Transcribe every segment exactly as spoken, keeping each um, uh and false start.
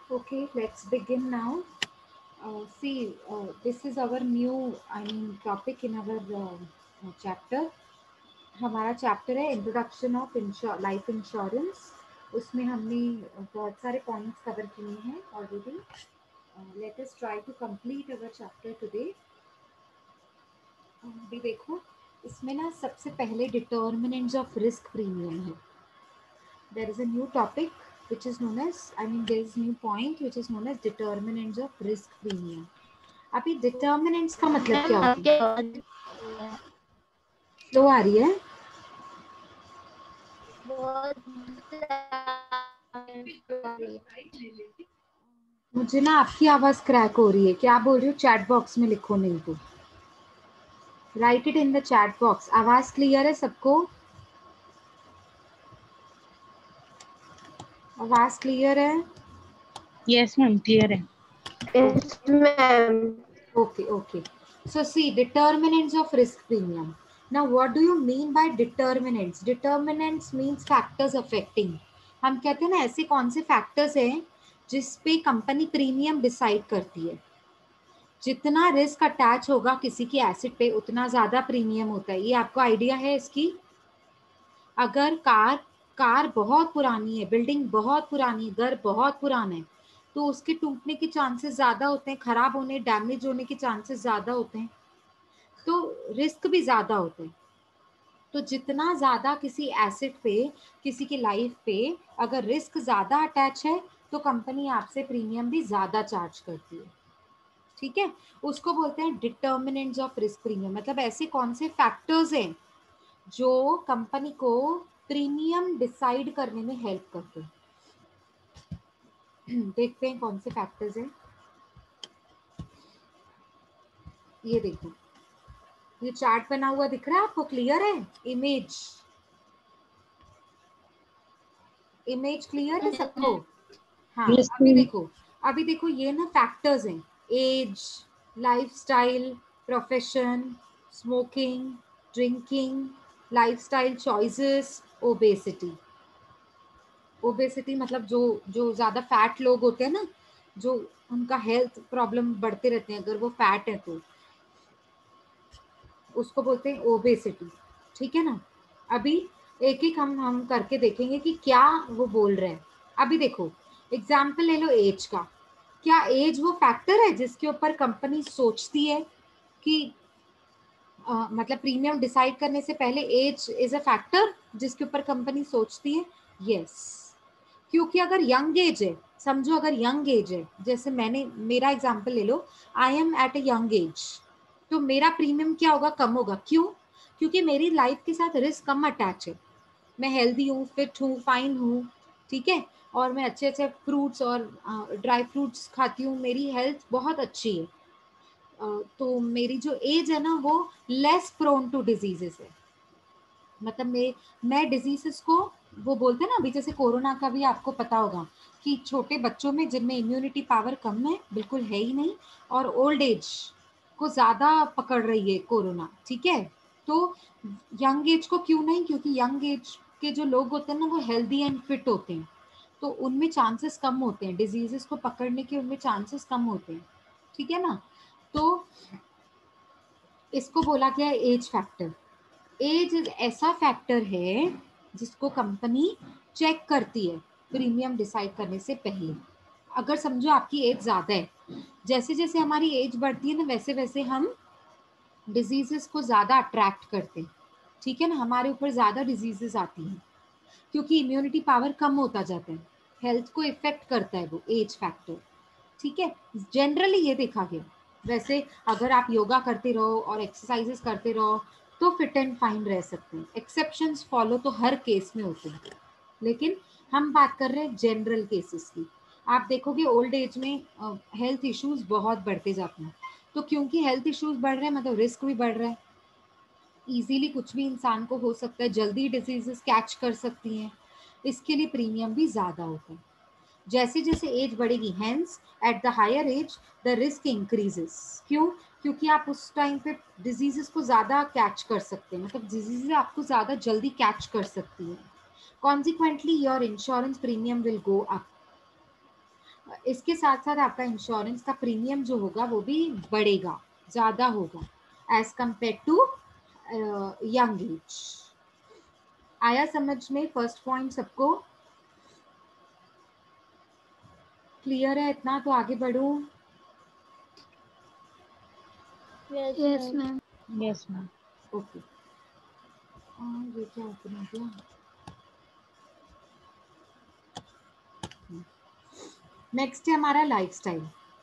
Okay, let's begin now. Uh, see, uh, this is our new, I mean, topic in our uh, uh, chapter. हमारा chapter है introduction of life insurance. उसमें हमने बहुत सारे points cover किए हैं already. Let us try to complete our chapter today. अभी देखो, इसमें ना सबसे पहले डिटर्मिनेंट्स ऑफ रिस्क प्रीमियम है. There is a new topic which is known as, I mean, there is a new point which is known as determinants of risk premium. अभी determinants का मतलब क्या होता है? स्लो आ रही है. मुझे ना आपकी आवाज क्रैक हो रही है. क्या बोल रही हो? चैट बॉक्स में लिखो, नहीं तो write it in the chat box. आवाज क्लियर है सबको? आवाज क्लियर है? यस मैम, क्लियर है. Yes, ma'am. Okay, okay. So see, determinants of risk premium. Now, what do you mean by determinants? Determinants means factors affecting. हम कहते हैं ना, ऐसे कौन से फैक्टर्स हैं जिस पे कंपनी प्रीमियम डिसाइड करती है. जितना रिस्क अटैच होगा किसी की एसेट पे, उतना ज्यादा प्रीमियम होता है. ये आपको आइडिया है इसकी? अगर कार कार बहुत पुरानी है, बिल्डिंग बहुत पुरानी है, घर बहुत पुराना है, तो उसके टूटने के चांसेस ज्यादा होते हैं, खराब होने, डैमेज होने के चांसेस ज्यादा होते हैं, तो रिस्क भी ज्यादा होते हैं. तो जितना ज्यादा किसी एसेट पे, किसी की लाइफ पे अगर रिस्क ज्यादा अटैच है, तो कंपनी आपसे प्रीमियम भी ज्यादा चार्ज करती है. ठीक है, उसको बोलते हैं डिटर्मिनेंट्स ऑफ रिस्क प्रीमियम. मतलब ऐसे कौन से फैक्टर्स हैं जो कंपनी को प्रीमियम डिसाइड करने में हेल्प करते हैं. देखते हैं कौन से फैक्टर्स हैं. ये देखो, ये चार्ट बना हुआ दिख रहा है आपको? क्लियर है? इमेज इमेज क्लियर है सबको? हाँ. अभी देखो, अभी देखो ये ना फैक्टर्स हैं. Age, lifestyle, profession, smoking, drinking, lifestyle choices, obesity. Obesity मतलब जो जो ज्यादा फैट लोग होते हैं ना, जो उनका हेल्थ प्रॉब्लम बढ़ते रहते हैं अगर वो फैट है, तो उसको बोलते हैं ओबेसिटी. ठीक है ना. अभी एक एक हम हम करके देखेंगे कि क्या वो बोल रहे हैं. अभी देखो, एग्जाम्पल ले लो एज का. क्या एज वो फैक्टर है जिसके ऊपर कंपनी सोचती है कि uh, मतलब प्रीमियम डिसाइड करने से पहले एज इज अ फैक्टर जिसके ऊपर कंपनी सोचती है? यस. क्योंकि अगर यंग एज है, समझो अगर यंग एज है, जैसे मैंने मेरा एग्जांपल ले लो, I am at a young age, तो मेरा प्रीमियम क्या होगा? कम होगा. क्यों? क्योंकि मेरी लाइफ के साथ रिस्क कम अटैच है. मैं हेल्दी हूँ, फिट हूँ, फाइन हूँ. ठीक है, और मैं अच्छे अच्छे फ्रूट्स और ड्राई फ्रूट्स खाती हूँ. मेरी हेल्थ बहुत अच्छी है. uh, तो मेरी जो एज है ना, वो लेस प्रोन टू डिजीजेस है. मतलब मैं मैं डिजीजेस को, वो बोलते हैं ना, अभी जैसे कोरोना का भी आपको पता होगा कि छोटे बच्चों में जिनमें इम्यूनिटी पावर कम है, बिल्कुल है ही नहीं, और ओल्ड एज को ज्यादा पकड़ रही है कोरोना. ठीक है, तो यंग एज को क्यों नहीं? क्योंकि यंग एज के जो लोग होते हैं ना, वो हेल्दी एंड फिट होते हैं, तो उनमें चांसेस कम होते हैं डिजीजेस को पकड़ने के, उनमें चांसेस कम होते हैं. ठीक है ना. तो इसको बोला गया एज फैक्टर. एज एक ऐसा फैक्टर है जिसको कंपनी चेक करती है प्रीमियम डिसाइड करने से पहले. अगर समझो आपकी एज ज्यादा है, जैसे जैसे हमारी एज बढ़ती है ना, वैसे वैसे हम डिजीजेस को ज्यादा अट्रैक्ट करते हैं. ठीक है ना, हमारे ऊपर ज्यादा डिजीजेस आती हैं क्योंकि इम्यूनिटी पावर कम होता जाता है. हेल्थ को इफेक्ट करता है वो एज फैक्टर. ठीक है, जनरली ये देखा गया. वैसे अगर आप योगा करते रहो और एक्सरसाइजेस करते रहो तो फिट एंड फाइन रह सकते हैं. एक्सेप्शंस फॉलो तो हर केस में होते हैं, लेकिन हम बात कर रहे हैं जनरल केसेस की. आप देखोगे ओल्ड एज में हेल्थ इश्यूज बहुत बढ़ते जाते हैं. तो क्योंकि हेल्थ इश्यूज बढ़ रहे हैं, मतलब रिस्क भी बढ़ रहा है. इजीली कुछ भी इंसान को हो सकता है, जल्दी डिजीजेस कैच कर सकती हैं, इसके लिए प्रीमियम भी ज्यादा होता है. जैसे जैसे एज बढ़ेगी, hence at the higher age the risk increases. क्यों? क्योंकि आप उस टाइम पे डिजीजेस को ज्यादा कैच कर सकते हैं, मतलब डिजीजेस आपको ज्यादा जल्दी कैच कर सकती है. Consequently your insurance premium will go up. इसके साथ साथ आपका इंश्योरेंस का प्रीमियम जो होगा वो भी बढ़ेगा, ज़्यादा होगा age compare to young age. आया समझ में फर्स्ट पॉइंट सबको? क्लियर है इतना तो आगे बढ़ूं? Yes, ma'am. Yes, ma'am. Okay, ये क्या ओपन हो गया? नेक्स्ट है हमारा लाइफस्टाइल।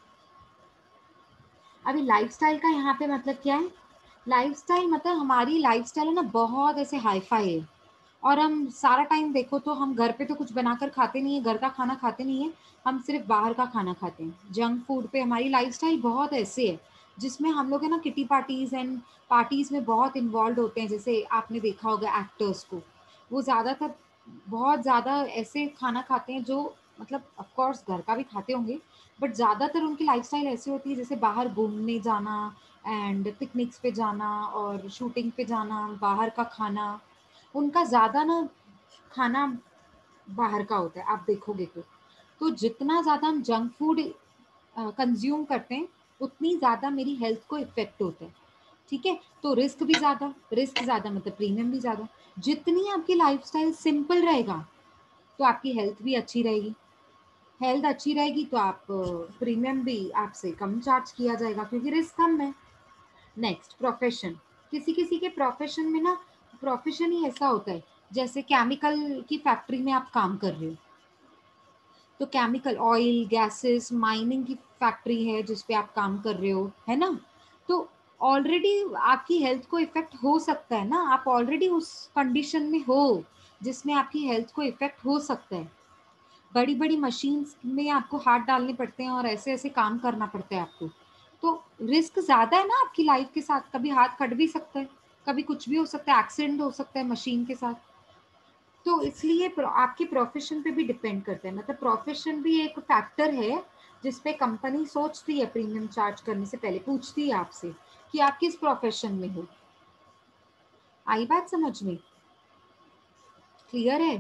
अभी लाइफस्टाइल का यहाँ पे मतलब क्या है? लाइफस्टाइल मतलब हमारी लाइफस्टाइल है ना बहुत ऐसे हाई फाई है, और हम सारा टाइम देखो तो हम घर पे तो कुछ बनाकर खाते नहीं है, घर का खाना खाते नहीं है, हम सिर्फ बाहर का खाना खाते हैं, जंक फूड पे हमारी लाइफस्टाइल बहुत ऐसे है, जिसमें हम लोग है ना किटी पार्टीज एंड पार्टीज में बहुत इन्वॉल्व होते हैं। जैसे आपने देखा होगा एक्टर्स को, वो ज़्यादातर बहुत ज़्यादा ऐसे खाना खाते हैं जो मतलब ऑफकोर्स घर का भी खाते होंगे, बट ज़्यादातर उनकी लाइफस्टाइल ऐसी होती है जैसे बाहर घूमने जाना एंड पिकनिक्स पे जाना और शूटिंग पे जाना, बाहर का खाना, उनका ज़्यादा ना खाना बाहर का होता है आप देखोगे तो। तो जितना ज़्यादा हम जंक फूड कंज्यूम करते हैं उतनी ज़्यादा मेरी हेल्थ को इफेक्ट होता है, ठीक है? तो रिस्क भी ज़्यादा, रिस्क ज़्यादा मतलब प्रीमियम भी ज़्यादा। जितनी आपकी लाइफस्टाइल सिंपल रहेगा तो आपकी हेल्थ भी अच्छी रहेगी, हेल्थ अच्छी रहेगी तो आप प्रीमियम भी आपसे कम चार्ज किया जाएगा क्योंकि रिस्क कम है। नेक्स्ट प्रोफेशन, किसी किसी के प्रोफेशन में ना, प्रोफेशन ही ऐसा होता है जैसे केमिकल की फैक्ट्री में आप काम कर रहे हो, तो केमिकल ऑयल गैसेस माइनिंग की फैक्ट्री है जिस पे आप काम कर रहे हो, है ना? तो ऑलरेडी आपकी हेल्थ को इफेक्ट हो सकता है ना, आप ऑलरेडी उस कंडीशन में हो जिसमें आपकी हेल्थ को इफेक्ट हो सकता है। बड़ी बड़ी मशीन्स में आपको हाथ डालने पड़ते हैं और ऐसे ऐसे काम करना पड़ता है आपको, तो रिस्क ज़्यादा है ना आपकी लाइफ के साथ। कभी हाथ कट भी सकता है, कभी कुछ भी हो सकता है, एक्सीडेंट हो सकता है मशीन के साथ। तो इसलिए प्रो- आपके प्रोफेशन पे भी डिपेंड करता है, मतलब प्रोफेशन भी एक फैक्टर है जिस पे कंपनी सोचती है प्रीमियम चार्ज करने से पहले, पूछती है आपसे कि आप किस प्रोफेशन में हो। आई बात समझ में? क्लियर है?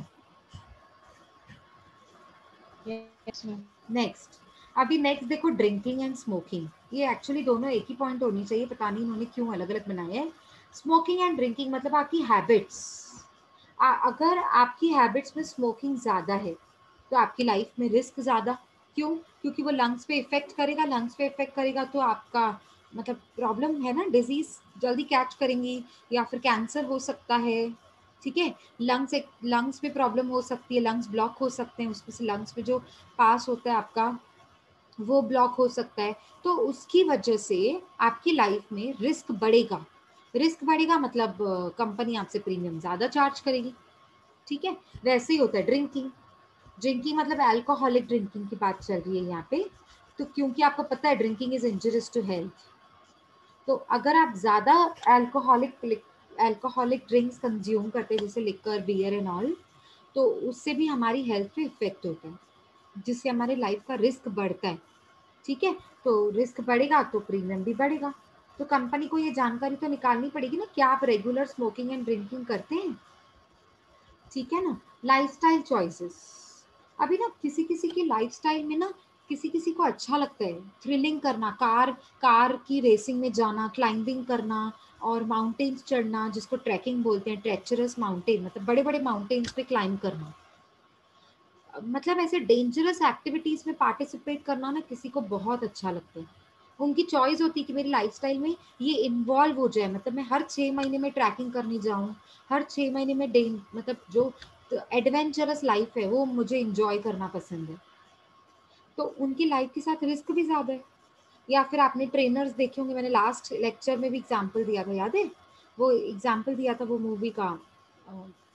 Yes, ma'am. नेक्स्ट, अभी नेक्स्ट देखो ड्रिंकिंग एंड स्मोकिंग, ये एक्चुअली दोनों एक ही पॉइंट होनी चाहिए, पता नहीं इन्होंने क्यों अलग अलग बनाए हैं। स्मोकिंग एंड ड्रिंकिंग मतलब आपकी हैबिट्स। अगर आपकी हैबिट्स में स्मोकिंग ज़्यादा है तो आपकी लाइफ में रिस्क ज़्यादा। क्यों? क्योंकि वो लंग्स पे इफेक्ट करेगा, लंग्स पे इफेक्ट करेगा तो आपका मतलब प्रॉब्लम है ना, डिजीज जल्दी कैच करेंगी या फिर कैंसर हो सकता है, ठीक है? लंग्स एक लंग्स में प्रॉब्लम हो सकती है, लंग्स ब्लॉक हो सकते हैं, उसमें से लंग्स में जो पास होता है आपका वो ब्लॉक हो सकता है। तो उसकी वजह से आपकी लाइफ में रिस्क बढ़ेगा। रिस्क बढ़ेगा मतलब कंपनी आपसे प्रीमियम ज़्यादा चार्ज करेगी, ठीक है? वैसे ही होता है ड्रिंकिंग। ड्रिंकिंग मतलब अल्कोहलिक ड्रिंकिंग की बात चल रही है यहाँ पे, तो क्योंकि आपको पता है drinking is injurious to health, तो अगर आप ज़्यादा अल्कोहलिक अल्कोहलिक ड्रिंक्स कंज्यूम करते हैं जैसे लिकर बियर एंड ऑल, तो उससे भी हमारी हेल्थ पे इफेक्ट होता है जिससे हमारे लाइफ का रिस्क बढ़ता है, ठीक है? तो रिस्क बढ़ेगा तो प्रीमियम भी बढ़ेगा। तो कंपनी को ये जानकारी तो निकालनी पड़ेगी ना, क्या आप रेगुलर स्मोकिंग एंड ड्रिंकिंग करते हैं, ठीक है ना? लाइफस्टाइल चॉइसेस, अभी ना किसी किसी की लाइफस्टाइल में ना, किसी किसी को अच्छा लगता है थ्रिलिंग करना, कार कार की रेसिंग में जाना, क्लाइंबिंग करना और माउंटेन्स चढ़ना, जिसको ट्रैकिंग बोलते हैं, ट्रेचरस माउंटेन मतलब बड़े बड़े माउंटेन्स पे क्लाइंब करना, मतलब ऐसे डेंजरस एक्टिविटीज में पार्टिसिपेट करना ना किसी को बहुत अच्छा लगता है। उनकी चॉइस होती है कि मेरी लाइफस्टाइल में ये इन्वॉल्व हो जाए, मतलब मैं हर छः महीने में ट्रैकिंग करने जाऊँ, हर छः महीने में डे मतलब जो एडवेंचरस लाइफ है वो मुझे इंजॉय करना पसंद है, तो उनकी लाइफ के साथ रिस्क भी ज़्यादा है। या फिर आपने ट्रेनर्स देखे होंगे, मैंने लास्ट लेक्चर में भी एग्जाम्पल दिया था, याद है? वो एग्जाम्पल दिया था वो मूवी का, अ,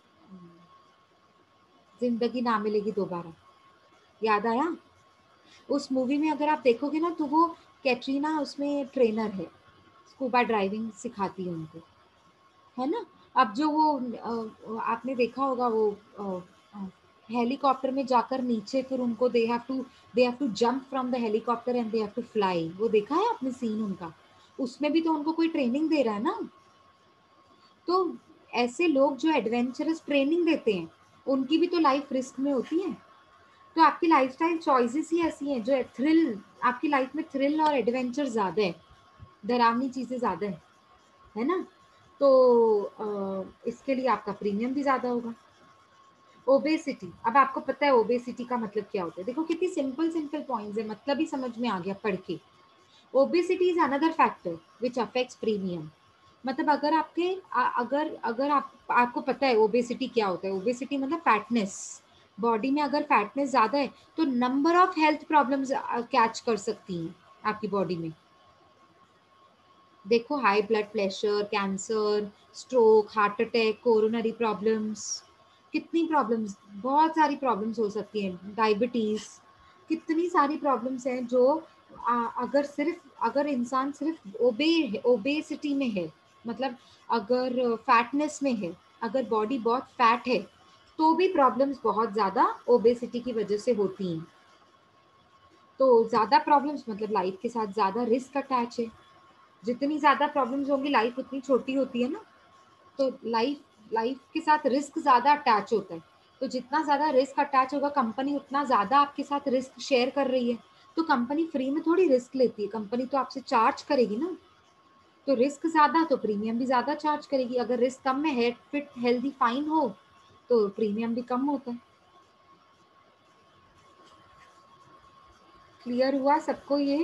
जिंदगी ना मिलेगी दोबारा, याद आया? उस मूवी में अगर आप देखोगे ना तो वो कैटरीना उसमें ट्रेनर है, स्कूबा ड्राइविंग सिखाती है उनको, है ना? अब जो वो अ, आपने देखा होगा वो हेलीकॉप्टर में जाकर नीचे फिर उनको they have to they have to jump from the helicopter and they have to fly, वो देखा है आपने सीन उनका? उसमें भी तो उनको कोई ट्रेनिंग दे रहा है ना। तो ऐसे लोग जो एडवेंचरस ट्रेनिंग देते हैं उनकी भी तो लाइफ रिस्क में होती है, तो आपकी लाइफस्टाइल चॉइसेस ही ऐसी हैं जो थ्रिल, आपकी लाइफ में थ्रिल और एडवेंचर ज्यादा है, डरावनी चीजें ज्यादा है, है ना? तो आ, इसके लिए आपका प्रीमियम भी ज्यादा होगा। ओबेसिटी, अब आपको पता है ओबेसिटी का मतलब क्या होता है? देखो कितनी सिंपल सिंपल पॉइंट्स है, मतलब ही समझ में आ गया पढ़ के। Obesity is another factor which affects premium. मतलब अगर आपके आ- अगर अगर आप आपको पता है ओबेसिटी क्या होता है? ओबेसिटी मतलब फैटनेस, बॉडी में अगर फैटनेस ज्यादा है तो number of health problems catch कर सकती हैं आपकी बॉडी में। देखो high blood pressure, cancer, stroke, heart attack, coronary problems, कितनी प्रॉब्लम्स, बहुत सारी प्रॉब्लम्स हो सकती हैं, डायबिटीज, कितनी सारी प्रॉब्लम्स हैं जो आ, अगर सिर्फ अगर इंसान सिर्फ ओबे ओबेसिटी में है, मतलब अगर फैटनेस में है, अगर बॉडी बहुत फैट है, तो भी प्रॉब्लम्स बहुत ज्यादा ओबेसिटी की वजह से होती हैं। तो ज्यादा प्रॉब्लम्स मतलब लाइफ के साथ ज्यादा रिस्क अटैच है। जितनी ज्यादा प्रॉब्लम्स होंगी लाइफ उतनी छोटी होती है ना, तो लाइफ लाइफ के साथ रिस्क ज्यादा अटैच होता है। तो जितना ज्यादा रिस्क अटैच होगा, कंपनी उतना ज्यादा आपके साथ रिस्क शेयर कर रही है। तो कंपनी फ्री में थोड़ी रिस्क लेती है, कंपनी तो आपसे चार्ज करेगी ना। तो रिस्क ज्यादा तो प्रीमियम भी ज्यादा चार्ज करेगी। अगर रिस्क कम में है, फिट हेल्दी फाइन हो, तो प्रीमियम भी कम होता है। क्लियर हुआ सबको ये?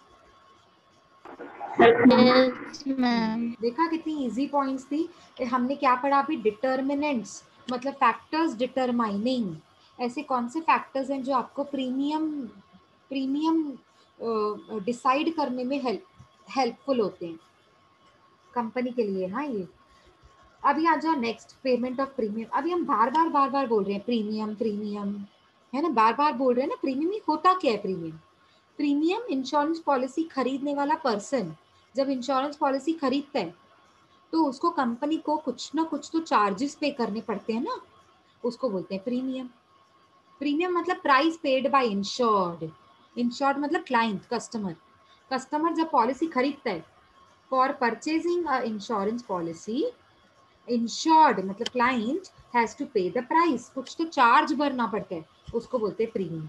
Yes, ma'am. देखा कितनी इजी पॉइंट्स थी। ए, हमने क्या पढ़ा अभी? डिटर्मिनेंट्स, मतलब फैक्टर्स डिटरमाइनिंग। ऐसे कौन से फैक्टर्स हैं जो आपको प्रीमियम प्रीमियम डिसाइड करने में हेल्प हेल्पफुल होते हैं कंपनी के लिए। हाँ ये अभी आ जाओ नेक्स्ट, पेमेंट ऑफ प्रीमियम। अभी हम बार बार बार बार बोल रहे हैं प्रीमियम प्रीमियम, है ना? बार बार बोल रहे हैं ना प्रीमियम। ही होता क्या है प्रीमियम? प्रीमियम इंश्योरेंस पॉलिसी खरीदने वाला पर्सन जब इंश्योरेंस पॉलिसी खरीदता है तो उसको कंपनी को कुछ ना कुछ तो चार्जेस पे करने पड़ते हैं ना, उसको बोलते हैं प्रीमियम। प्रीमियम मतलब price paid by insured. Insured मतलब क्लाइंट, कस्टमर। कस्टमर जब पॉलिसी खरीदता है, for purchasing a insurance policy, insured मतलब client has to pay the price, कुछ तो चार्ज भरना पड़ता है, उसको बोलते हैं premium.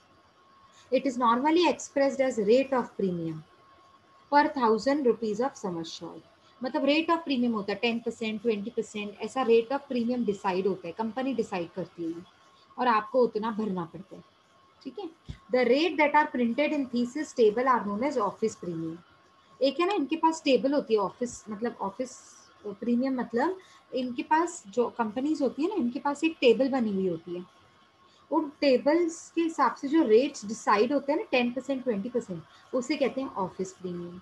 It is normally expressed as rate of premium per thousand rupees of sum assured. मतलब रेट ऑफ प्रीमियम होता है टेन परसेंट, ट्वेंटी परसेंट, ऐसा रेट ऑफ प्रीमियम डिसाइड होता है, कंपनी डिसाइड करती है ये, और आपको उतना भरना पड़ता है। ठीक है? The rate that are printed in thesis table are known as office premium. एक है ना इनके पास टेबल होती है ऑफिस, मतलब ऑफिस प्रीमियम, मतलब इनके पास जो कंपनीज होती है ना, इनके पास एक टेबल बनी हुई होती है। उन टेबल्स के हिसाब से जो रेट्स डिसाइड होते हैं ना, टेन परसेंट, ट्वेंटी परसेंट, उसे कहते हैं ऑफिस प्रीमियम।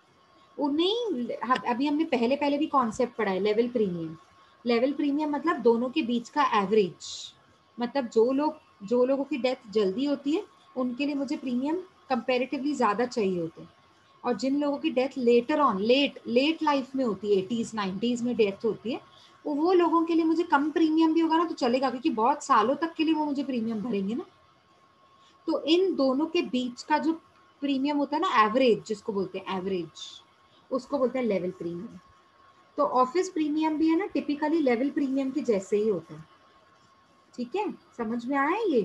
उन्हें अभी हमने पहले पहले भी कॉन्सेप्ट पढ़ा है, लेवल प्रीमियम। लेवल प्रीमियम मतलब दोनों के बीच का एवरेज। मतलब जो लोग जो लोगों की डेथ जल्दी होती है उनके लिए मुझे प्रीमियम कंपैरेटिवली ज़्यादा चाहिए होते हैं, और जिन लोगों की death later on late late life में होती है, एटीज़ नाइन्टीज़ में डेथ होती है, वो वो लोगों के लिए मुझे कम प्रीमियम भी होगा ना तो चलेगा, क्योंकि बहुत सालों तक के लिए वो मुझे प्रीमियम भरेंगे ना। तो इन दोनों के बीच का जो प्रीमियम होता है ना, एवरेज जिसको बोलते हैं एवरेज, उसको बोलते हैं लेवल प्रीमियम। तो ऑफिस प्रीमियम भी है ना, टिपिकली लेवल प्रीमियम के जैसे ही होता है। ठीक है, समझ में आया ये?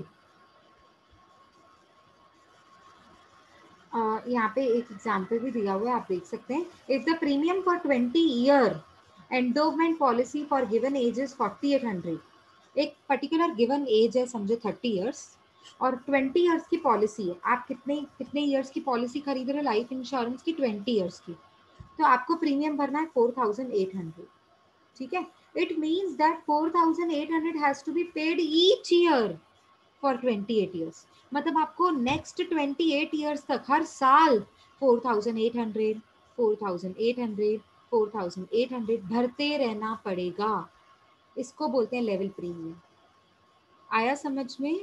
आ, यहाँ पे एक एग्जाम्पल भी दिया हुआ है, आप देख सकते हैं। If the premium for twenty year endowment policy for given age is forty eight hundred, एक पर्टिकुलर गिवन एज है, समझो थर्टी ईयर्स, और ट्वेंटी ईयर्स की पॉलिसी है। आप कितने कितने ईयर्स की पॉलिसी खरीद रहे हो लाइफ इंश्योरेंस की? ट्वेंटी ईयर्स की। तो आपको प्रीमियम भरना है फोर थाउजेंड एट हंड्रेड। ठीक है? It means that four thousand eight hundred has to be paid each year for twenty eight years. मतलब आपको नेक्स्ट ट्वेंटी एट ईयर्स तक हर साल four thousand eight hundred, four thousand eight hundred, four thousand eight hundred भरते रहना पड़ेगा। इसको बोलते हैं लेवल प्रीमियम। आया समझ में?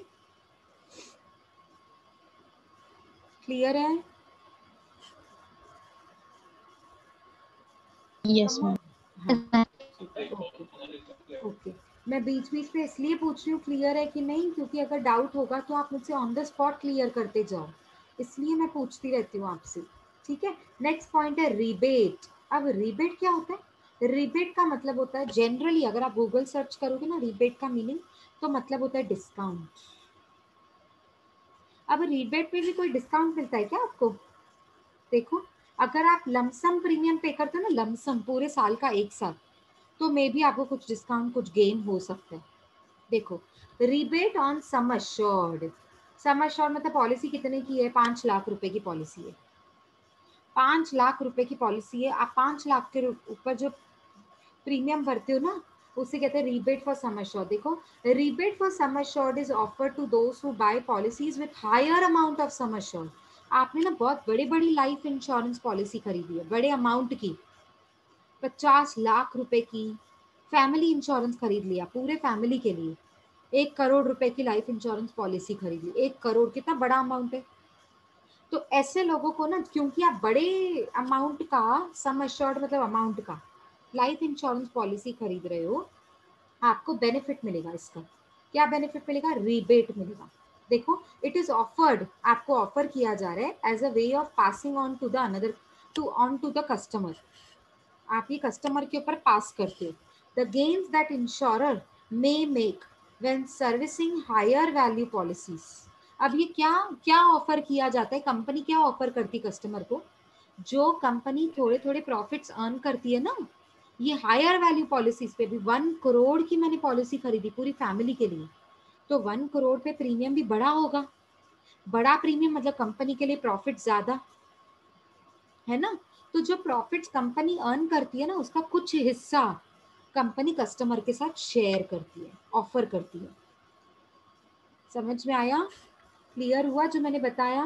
क्लियर है? Yes, ma'am. हाँ, ठीक है, ओके ओके। मैं बीच बीच में इसलिए पूछ रही हूँ क्लियर है कि नहीं, क्योंकि अगर डाउट होगा तो आप मुझसे ऑन द स्पॉट क्लियर करते जाओ, इसलिए मैं पूछती रहती हूँ आपसे। ठीक है? नेक्स्ट पॉइंट है रिबेट। अब रिबेट क्या होता है? रिबेट का मतलब होता है, जनरली अगर आप गूगल सर्च करोगे ना रिबेट का मीनिंग, तो मतलब होता है डिस्काउंट। अब रीबेट में भी कोई डिस्काउंट मिलता है क्या आपको? देखो, अगर आप लमसम प्रीमियम पे करते हो ना, लमसम पूरे साल का एक साथ, तो मे भी आपको कुछ डिस्काउंट, कुछ गेन हो सकता है। देखो, rebate on sum assured, sum assured मतलब पॉलिसी कितने की है? पांच लाख रुपए की पॉलिसी है, पांच लाख रुपए की पॉलिसी है। आप पांच लाख के ऊपर जो प्रीमियम भरते हो ना, उसे कहते हैं रीबेट फॉर सम अश्योर्ड। देखो, rebate for sum assured is offered to those who buy policies with higher amount of sum assured. आपने ना बहुत बड़ी बड़ी लाइफ इंश्योरेंस पॉलिसी खरीदी है, बड़े अमाउंट की, पचास लाख रुपए की फैमिली इंश्योरेंस खरीद लिया पूरे फैमिली के लिए, एक करोड़ रुपए की लाइफ इंश्योरेंस पॉलिसी खरीद ली। एक करोड़ कितना बड़ा अमाउंट है। तो ऐसे लोगों को ना, क्योंकि आप बड़े अमाउंट का, सम अश्योर्ड मतलब अमाउंट का लाइफ इंश्योरेंस पॉलिसी खरीद रहे हो, आपको बेनिफिट मिलेगा। इसका क्या बेनिफिट मिलेगा? रीबेट मिलेगा। देखो, इट इज ऑफर्ड, आपको ऑफर किया जा रहा है as a way of passing on to the another, to on to the customer. आप ये कस्टमर के ऊपर पास करते हो। The gains that insurer may make when servicing higher value policies. अब ये क्या क्या ऑफर किया जाता है? कंपनी क्या ऑफर करती कस्टमर को? जो कंपनी थोड़े थोड़े प्रॉफिट्स अर्न करती है ना, ये हायर वैल्यू पॉलिसीज पे भी, वन करोड़ की मैंने पॉलिसी खरीदी पूरी फैमिली के लिए, तो वन करोड़ पे प्रीमियम भी बड़ा होगा। बड़ा प्रीमियम मतलब कंपनी के लिए प्रॉफिट ज्यादा है ना। तो जो प्रॉफिट्स कंपनी अर्न करती है ना, उसका कुछ हिस्सा कंपनी कस्टमर के साथ शेयर करती है, ऑफर करती है। समझ में आया? क्लियर हुआ जो मैंने बताया?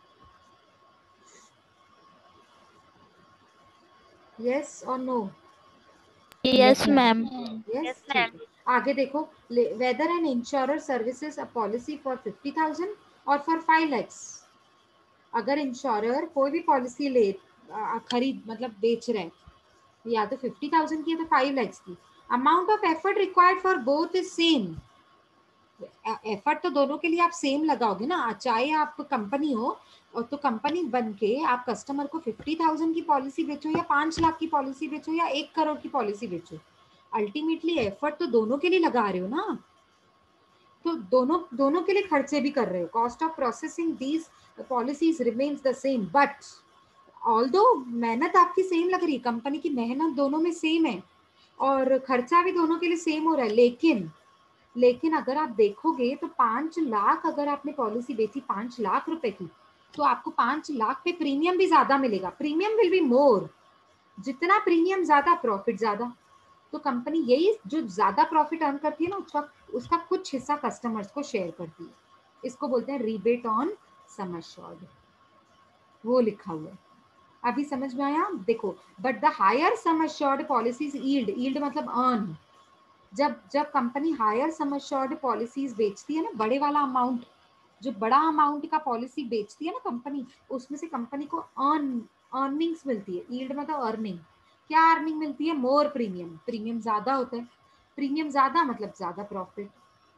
यस और नो? Yes, ma'am. यस, ठीक है। आगे देखो, whether an insurer services a policy for fifty thousand और फॉर फाइव लैक्स। अगर इंश्योरर कोई भी पॉलिसी ले, आ, खरीद मतलब बेच रहे हैं, या तो फिफ्टी थाउजेंड की है तो फाइव लैक्स की, amount of effort required for both is same. Effort तो दोनों के लिए आप सेम लगाओगे ना, चाहे आप कंपनी हो और तो कंपनी बन के आप कस्टमर को फिफ्टी थाउजेंड की पॉलिसी बेचो या पांच लाख की पॉलिसी बेचो या एक करोड़ की पॉलिसी बेचो, अल्टीमेटली एफर्ट तो दोनों के लिए लगा रहे हो ना। तो दोनों दोनों के लिए खर्चे भी कर रहे हो। Cost of processing these policies remains the same, but although मेहनत आपकी सेम लग रही है, कंपनी की मेहनत दोनों में सेम है और खर्चा भी दोनों के लिए सेम हो रहा है, लेकिन लेकिन अगर आप देखोगे तो पांच लाख अगर आपने पॉलिसी बेची पांच लाख रुपए की, तो आपको पांच लाख पे प्रीमियम भी ज्यादा मिलेगा। प्रीमियम विल बी मोर, जितना प्रीमियम ज्यादा प्रॉफिट ज्यादा। तो कंपनी यही, जो ज्यादा प्रॉफिट अर्न करती है ना, उसका उसका कुछ हिस्सा कस्टमर्स को शेयर करती है। इसको बोलते हैं रीबेट ऑन सम अश्योर्ड, वो लिखा हुआ है। अभी समझ में आया? देखो, but the higher sum assured policies yield, yield मतलब अर्न, जब जब company higher sum assured policies बेचती है ना, बड़े वाला अमाउंट, जो बड़ा अमाउंट का पॉलिसी बेचती है ना कंपनी, उसमें से कंपनी को अर्न अर्निंग्स मिलती है। यील्ड मतलब अर्निंग। क्या अर्निंग मिलती है? मोर प्रीमियम, प्रीमियम ज्यादा होता है, प्रीमियम ज्यादा मतलब ज्यादा प्रॉफिट।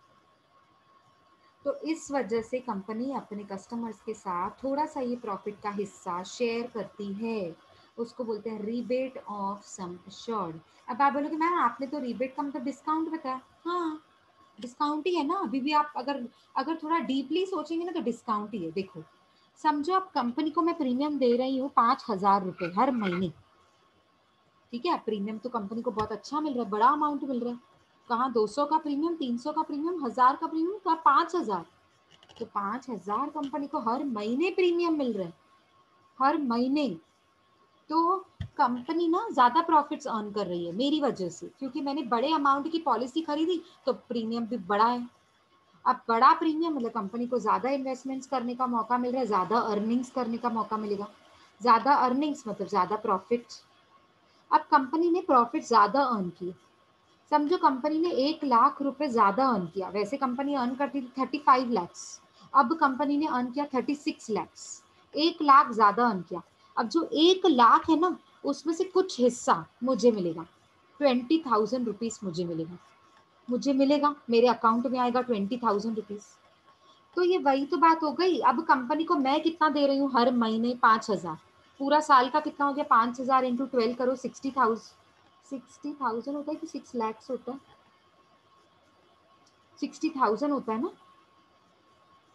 तो इस वजह से कंपनी अपने कस्टमर्स के साथ थोड़ा सा ये प्रॉफिट का हिस्सा शेयर करती है, उसको बोलते हैं रीबेट ऑफ सम अश्योर्ड। अब आप बोलोगे मैम आपने तो रीबेट का मतलब डिस्काउंट बताया। हाँ, डिस्काउंट ही है ना। अभी भी आप अगर अगर थोड़ा डीपली सोचेंगे ना तो डिस्काउंट ही है। देखो, समझो आप कंपनी को मैं प्रीमियम दे रही हूँ पांच हजार रुपए हर महीने, ठीक है। प्रीमियम तो कंपनी को बहुत अच्छा मिल रहा है, बड़ा अमाउंट मिल रहा है। कहाँ दो सौ का प्रीमियम, तीन सौ का प्रीमियम, हजार का प्रीमियम, कहाँ पांच हजार। तो पांच हजार कंपनी को हर महीने प्रीमियम मिल रहा है, हर महीने। तो कंपनी ना ज्यादा प्रॉफिट्स अर्न कर रही है मेरी वजह से, क्योंकि मैंने बड़े अमाउंट की पॉलिसी खरीदी तो प्रीमियम भी बड़ा है। अब बड़ा प्रीमियम मतलब कंपनी को ज्यादा इन्वेस्टमेंट्स करने का मौका मिल रहा है, ज्यादा अर्निंग्स करने का मौका मिलेगा। ज्यादा अर्निंग्स मतलब ज्यादा प्रॉफिट। अब कंपनी ने प्रॉफिट ज्यादा अर्न किए, समझो कंपनी ने एक लाख रुपए ज्यादा अर्न किया। वैसे कंपनी अर्न करती थी थर्टी फाइव लैक्स, अब कंपनी ने अर्न किया थर्टी सिक्स लैक्स, एक लाख ज्यादा अर्न किया। अब जो एक लाख है ना, उसमें से कुछ हिस्सा मुझे मिलेगा, ट्वेंटी थाउजेंड रुपीज मुझे मिलेगा, मुझे मिलेगा मेरे अकाउंट में आएगा ट्वेंटी थाउजेंड रुपीज। तो ये वही तो बात हो गई। अब कंपनी को मैं कितना दे रही हूँ हर महीने? पांच हजार। पूरा साल का कितना हो गया? पांच हजार इंटू ट्वेल्व करो, सिक्सटी थाउजेंड। सिक्सटी थाउजेंड होता है कि सिक्स लैक्स होता है? सिक्सटी थाउजेंड होता है ना।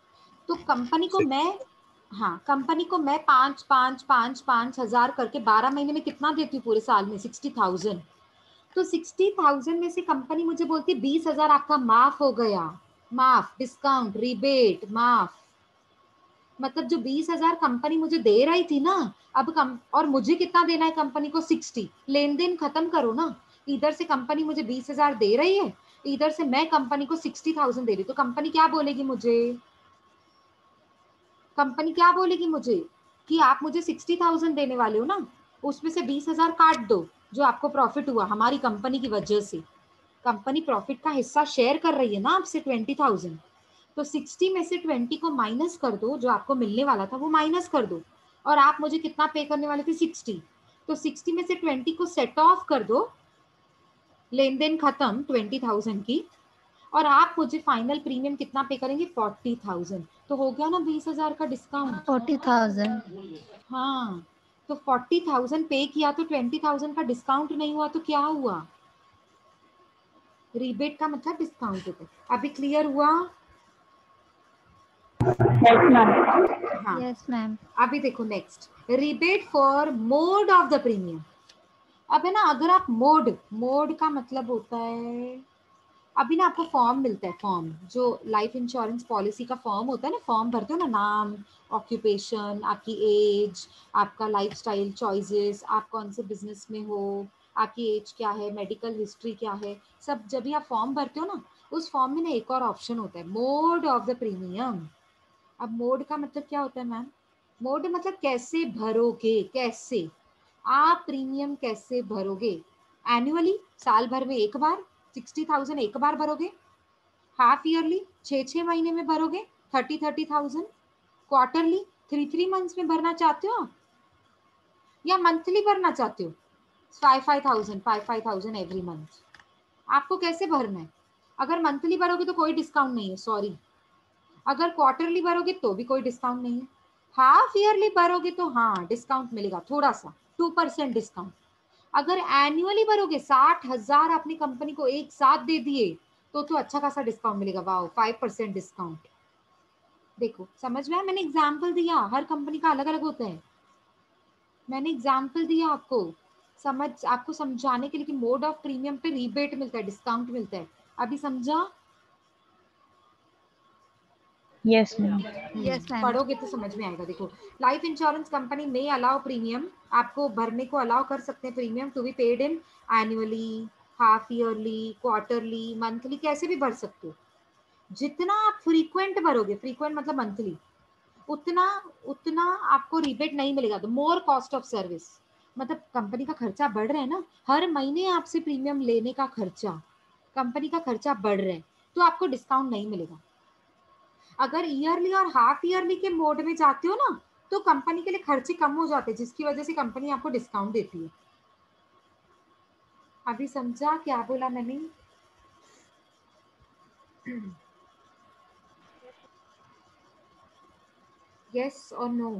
तो कंपनी को मैं हाँ कंपनी को मैं पांच पांच पांच पांच हजार करके बारह महीने में कितना देती हूँ पूरे साल में? Sixty thousand. तो सिक्सटी थाउजेंड में से कंपनी मुझे बोलती बीस हजार आपका माफ हो गया, माफ, डिस्काउंट, रिबेट माफ। मतलब जो बीस हजार कंपनी मुझे दे रही थी ना, अब कम, और मुझे कितना देना है कंपनी को? सिक्सटी। लेन देन खत्म करो ना, इधर से कंपनी मुझे बीस हजार दे रही है, इधर से मैं कंपनी को सिक्सटी थाउजेंड दे रही, तो कंपनी क्या बोलेगी मुझे? कंपनी क्या बोलेगी मुझे कि आप मुझे सिक्सटी थाउजेंड देने वाले हो ना, उसमें से बीस हजार काट दो जो आपको प्रॉफिट हुआ हमारी कंपनी की वजह से। कंपनी प्रॉफिट का हिस्सा शेयर कर रही है ना आपसे ट्वेंटी थाउजेंड, तो सिक्सटी में से ट्वेंटी को माइनस कर दो, जो आपको मिलने वाला था वो माइनस कर दो, और आप मुझे कितना पे करने वाले थे? सिक्सटी। तो सिक्सटी में से ट्वेंटी को सेट ऑफ कर दो, लेन देन खत्म ट्वेंटी थाउजेंड की, और आप मुझे फाइनल प्रीमियम कितना पे करेंगे? Forty thousand. तो हो गया ना बीस हजार का डिस्काउंट। Forty thousand. हाँ, तो फोर्टी थाउजेंड पे किया तो ट्वेंटी थाउजेंड का डिस्काउंट नहीं हुआ, तो क्या हुआ? रिबेट का मतलब डिस्काउंट होता है। अभी क्लियर हुआ? Yes ma'am. हाँ, यस मैम। अभी देखो next, rebate for mode of the premium. अब है ना, अगर आप मोड, मोड का मतलब होता है, अभी ना आपको फॉर्म मिलता है, फॉर्म जो लाइफ इंश्योरेंस पॉलिसी का फॉर्म होता है ना, फॉर्म भरते हो ना, नाम, ऑक्यूपेशन, आपकी एज, आपका लाइफस्टाइल चॉइसेस, आप कौन से बिजनेस में हो, आपकी एज क्या है, मेडिकल हिस्ट्री क्या है, सब जब भी आप फॉर्म भरते हो ना, उस फॉर्म में ना एक और ऑप्शन होता है, मोड ऑफ द प्रीमियम। अब मोड का मतलब क्या होता है मैम? मोड मतलब कैसे भरोगे, कैसे आप प्रीमियम कैसे भरोगे? एनुअली, साल भर में एक बार सिक्सटी थाउजेंड एक बार भरोगे? हाफ ईयरली, छः छः महीने में भरोगे thirty thirty thousand? Quarterly, three three months में भरना चाहते हो, या मंथली भरना चाहते हो? Five five thousand five five thousand every month? आपको कैसे भरना है? अगर मंथली भरोगे तो कोई डिस्काउंट नहीं है, सॉरी। अगर क्वार्टरली भरोगे तो भी कोई डिस्काउंट नहीं है। हाफ ईयरली भरोगे तो हाँ डिस्काउंट मिलेगा, थोड़ा सा, टू परसेंट डिस्काउंट। अगर एनुअली भरोगे, साठ हजार अपनी कंपनी को एक साथ दे दिए, तो तो अच्छा खासा डिस्काउंट मिलेगा, वाओ, फाइव परसेंट डिस्काउंट। देखो समझ में आया? मैंने एग्जाम्पल दिया, हर कंपनी का अलग अलग होता है, मैंने एग्जाम्पल दिया आपको, समझ, आपको समझाने के लिए कि मोड ऑफ प्रीमियम पे रिबेट मिलता है, डिस्काउंट मिलता है। अभी समझा? Yes ma'am. Yes ma'am. पढ़ोगे तो समझ में आएगा। देखो, लाइफ इंश्योरेंस कंपनी में अलाउ प्रीमियम, आपको भरने को अलाउ कर सकते हैं premium to be paid in annually, half yearly, quarterly, monthly, कैसे भी भर सकते हो। जितना आप फ्रीक्वेंट भरोगे, फ्रीक्वेंट मतलब मंथली, उतना उतना आपको रिबेट नहीं मिलेगा। तो मोर कॉस्ट ऑफ सर्विस, मतलब कंपनी का खर्चा बढ़ रहा है ना, हर महीने आपसे प्रीमियम लेने का खर्चा, कंपनी का खर्चा बढ़ रहा है, तो आपको डिस्काउंट नहीं मिलेगा। अगर ईयरली और हाफ ईयरली के मोड में जाते हो ना, तो कंपनी के लिए खर्चे कम हो जाते हैं, जिसकी वजह से कंपनी आपको डिस्काउंट देती है। अभी समझा क्या बोला मैंने? यस और no?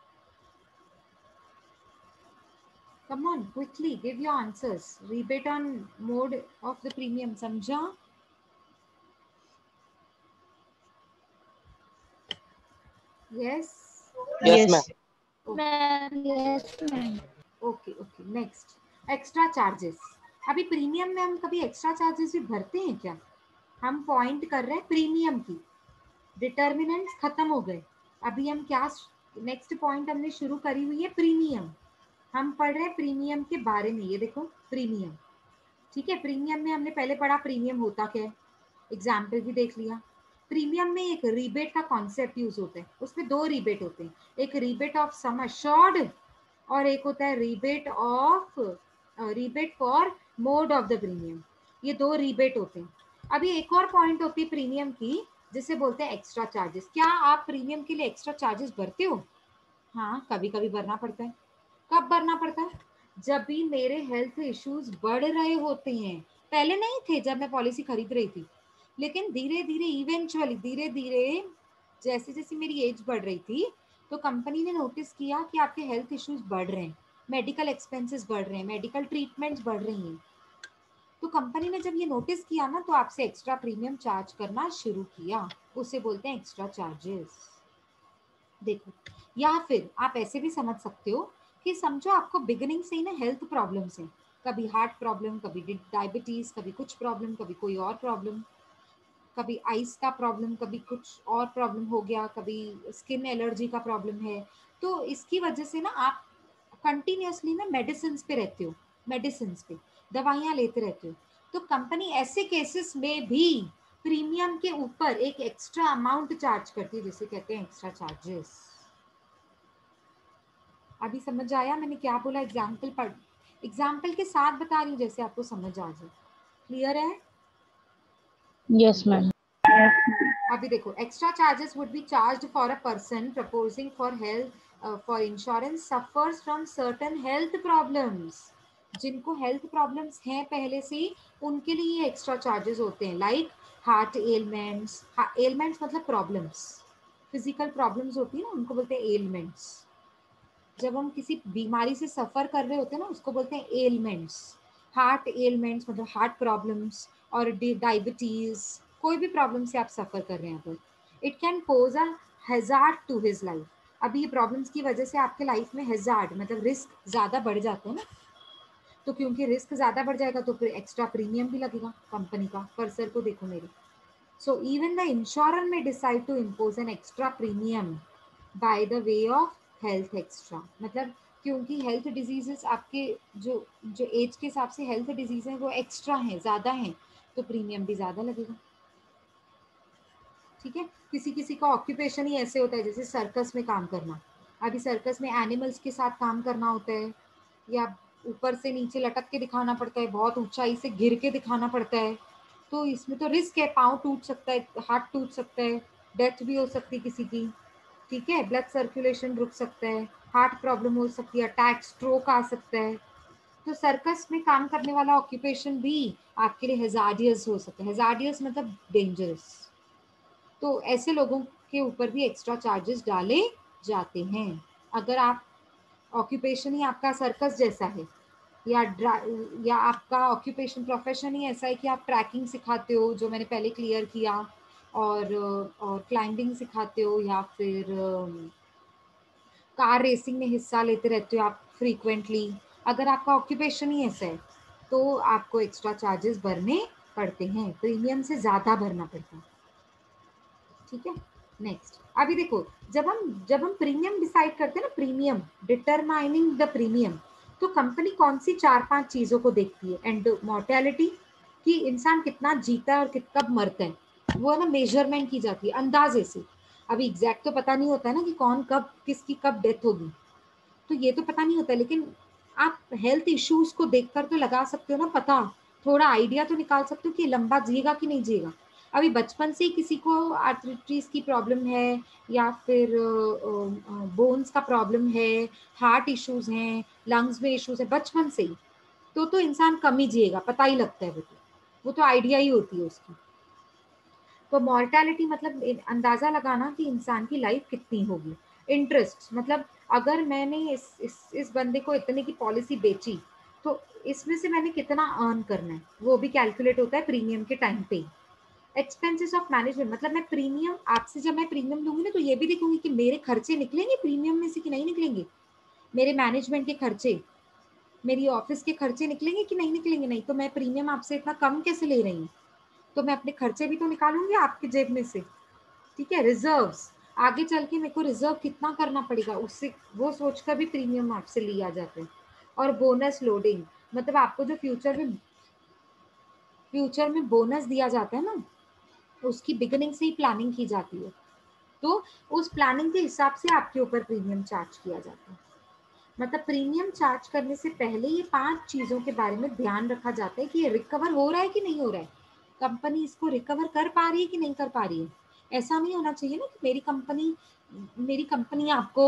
Come on, quickly give your answers. Rebate on mode of the premium. समझा? Yes. Yes, yes ma'am. Ma'am. Yes ma'am. Okay okay, next, extra charges. अभी प्रीमियम में हम कभी एक्स्ट्रा चार्जेस भी भरते हैं क्या? हम पॉइंट कर रहे हैं प्रीमियम की, डिटर्मिनेंट्स खत्म हो गए, अभी हम क्या, नेक्स्ट पॉइंट हमने शुरू करी हुई है प्रीमियम। हम पढ़ रहे हैं प्रीमियम के बारे में, ये देखो प्रीमियम, ठीक है। प्रीमियम में हमने पहले पढ़ा प्रीमियम होता क्या है, एग्जाम्पल भी देख लिया। प्रीमियम में एक रीबेट का कॉन्सेप्ट यूज होता है, उसमें दो रीबेट होते हैं, एक रीबेट ऑफ सम अश्योर्ड और एक होता है rebate of, rebate for mode of the premium. ये दो रीबेट होते हैं। अभी एक और पॉइंट होती है प्रीमियम की, जिसे बोलते हैं एक्स्ट्रा चार्जेस। क्या आप प्रीमियम के लिए एक्स्ट्रा चार्जेस भरते हो? हाँ, कभी कभी भरना पड़ता है। कब भरना पड़ता है? जब भी मेरे हेल्थ इश्यूज बढ़ रहे होते हैं। पहले नहीं थे जब मैं पॉलिसी खरीद रही थी, लेकिन धीरे धीरे इवेंचुअली, धीरे धीरे जैसे जैसे मेरी एज बढ़ रही थी, तो कंपनी ने नोटिस किया कि आपके हेल्थ इश्यूज बढ़ रहे हैं, मेडिकल एक्सपेंसेस बढ़ रहे हैं, मेडिकल ट्रीटमेंट्स बढ़ रही हैं। तो कंपनी ने जब ये नोटिस किया ना, तो आपसे एक्स्ट्रा प्रीमियम चार्ज करना शुरू किया, उसे बोलते हैं एक्स्ट्रा चार्जेस। देखो, या फिर आप ऐसे भी समझ सकते हो कि समझो आपको बिगिनिंग से ही ना हेल्थ प्रॉब्लम्स हैं, कभी हार्ट प्रॉब्लम, कभी डायबिटीज, कभी कुछ प्रॉब्लम, कभी कोई और प्रॉब्लम, कभी आइस का प्रॉब्लम, कभी कुछ और प्रॉब्लम हो गया, कभी स्किन एलर्जी का प्रॉब्लम है। तो इसकी वजह से ना आप कंटिन्यूअसली ना मेडिसिन पे रहते हो, मेडिसिन पे दवाइयाँ लेते रहते हो। तो कंपनी ऐसे केसेस में भी प्रीमियम के ऊपर एक एक्स्ट्रा अमाउंट चार्ज करती है, जिसे कहते हैं एक्स्ट्रा चार्जेस। अभी समझ आया मैंने क्या बोला? एग्जाम्पल पढ़ एग्जाम्पल के साथ बता रही हूँ, जैसे आपको समझ आ जाए। क्लियर है? Yes, ma'am. अभी देखो, extra charges would be charged for a person proposing for health for insurance suffers from certain health problems. जिनको हेल्थ प्रॉब्लम्स हैं पहले से, उनके लिए ये एक्स्ट्रा चार्जेस होते हैं, लाइक हार्ट एलमेंट्स। एलमेंट्स मतलब प्रॉब्लम्स, फिजिकल प्रॉब्लम्स होती है ना, उनको बोलते हैं एलमेंट्स। जब हम किसी बीमारी से सफर कर रहे होते हैं ना, उसको बोलते हैं एलमेंट्स। हार्ट एलमेंट्स मतलब हार्ट प्रॉब्लम्स, और डायबिटीज, कोई भी प्रॉब्लम से आप सफर कर रहे हैं तो it can pose a hazard to his life. अभी ये प्रॉब्लम्स की वजह से आपके लाइफ में हैजार्ड मतलब रिस्क ज़्यादा बढ़ जाते हैं ना, तो क्योंकि रिस्क ज़्यादा बढ़ जाएगा तो फिर एक्स्ट्रा प्रीमियम भी लगेगा कंपनी का। कर्सर को देखो मेरे। So even the insurer may decide to impose an extra premium by the way of health extra. मतलब क्योंकि हेल्थ डिजीजेस आपके जो जो एज के हिसाब से हेल्थ डिजीज हैं वो एक्स्ट्रा हैं, ज़्यादा हैं, तो प्रीमियम भी ज़्यादा लगेगा। ठीक है? किसी किसी का ऑक्यूपेशन ही ऐसे होता है, जैसे सर्कस में काम करना। अभी सर्कस में एनिमल्स के साथ काम करना होता है, या ऊपर से नीचे लटक के दिखाना पड़ता है, बहुत ऊंचाई से गिर के दिखाना पड़ता है। तो इसमें तो रिस्क है, पाँव टूट सकता है, हाथ टूट सकता है, डेथ भी हो सकती है किसी की। ठीक है? ब्लड सर्कुलेशन रुक सकता है, हार्ट प्रॉब्लम हो सकती है, अटैक, स्ट्रोक आ सकता है। तो सर्कस में काम करने वाला ऑक्यूपेशन भी आपके लिए हैजार्डियस हो सकता है। हैजार्डियस मतलब डेंजरस। तो ऐसे लोगों के ऊपर भी एक्स्ट्रा चार्जेस डाले जाते हैं। अगर आप ऑक्यूपेशन ही आपका सर्कस जैसा है, या या आपका ऑक्यूपेशन प्रोफेशन ही ऐसा है कि आप ट्रैकिंग सिखाते हो, जो मैंने पहले क्लियर किया, और और क्लाइंबिंग सिखाते हो, या फिर कार रेसिंग में हिस्सा लेते रहते हो आप फ्रीक्वेंटली, अगर आपका ऑक्यूपेशन ही ऐसा है, तो आपको एक्स्ट्रा चार्जेस भरने पड़ते हैं, प्रीमियम से ज़्यादा भरना पड़ता है। ठीक है? नेक्स्ट, अभी देखो, जब हम जब हम प्रीमियम डिसाइड करते हैं ना, प्रीमियम डिटरमाइनिंग द प्रीमियम, तो कंपनी कौन सी चार पांच चीजों को देखती है? एंड मॉर्टेलिटी, कि इंसान कितना जीता है और कित कब मरता है, वो है ना मेजरमेंट की जाती है अंदाजे से। अभी एग्जैक्ट तो पता नहीं होता है ना कि कौन कब किसकी कब डेथ होगी, तो ये तो पता नहीं होता, लेकिन आप हेल्थ इश्यूज को देखकर तो लगा सकते हो ना पता, थोड़ा आइडिया तो निकाल सकते हो कि लंबा जिएगा कि नहीं जिएगा। अभी बचपन से ही किसी को आर्थराइटिस की प्रॉब्लम है, या फिर बोन्स का प्रॉब्लम है, हार्ट इश्यूज हैं, लंग्स में इश्यूज है बचपन से ही, तो तो इंसान कम ही जिएगा, पता ही लगता है। वो तो वो तो आइडिया ही होती है उसकी। तो मॉर्टेलिटी मतलब अंदाजा लगाना कि इंसान की लाइफ कितनी होगी। इंटरेस्ट मतलब अगर मैंने इस इस इस बंदे को इतने की पॉलिसी बेची, तो इसमें से मैंने कितना अर्न करना है, वो भी कैलकुलेट होता है प्रीमियम के टाइम पे। एक्सपेंसेस ऑफ मैनेजमेंट मतलब मैं प्रीमियम आपसे जब मैं प्रीमियम लूंगी ना, तो ये भी देखूंगी कि मेरे खर्चे निकलेंगे प्रीमियम में से कि नहीं निकलेंगे, मेरे मैनेजमेंट के खर्चे, मेरी ऑफिस के खर्चे निकलेंगे कि नहीं निकलेंगे। नहीं तो मैं प्रीमियम आपसे इतना कम कैसे ले रही हूँ, तो मैं अपने खर्चे भी तो निकालूंगी आपकी जेब में से। ठीक है? रिजर्व्स, आगे चल के मेरे को रिजर्व कितना करना पड़ेगा, उससे वो सोचकर भी प्रीमियम आपसे लिया जाता है। और बोनस लोडिंग मतलब आपको जो फ्यूचर में फ्यूचर में बोनस दिया जाता है ना, उसकी बिगिनिंग से ही प्लानिंग की जाती है, तो उस प्लानिंग के हिसाब से आपके ऊपर प्रीमियम चार्ज किया जाता है। मतलब प्रीमियम चार्ज करने से पहले ये पांच चीजों के बारे में ध्यान रखा जाता है कि ये रिकवर हो रहा है कि नहीं हो रहा है, कंपनी इसको रिकवर कर पा रही है कि नहीं कर पा रही है। ऐसा नहीं होना चाहिए ना कि मेरी कंपनी मेरी कंपनी आपको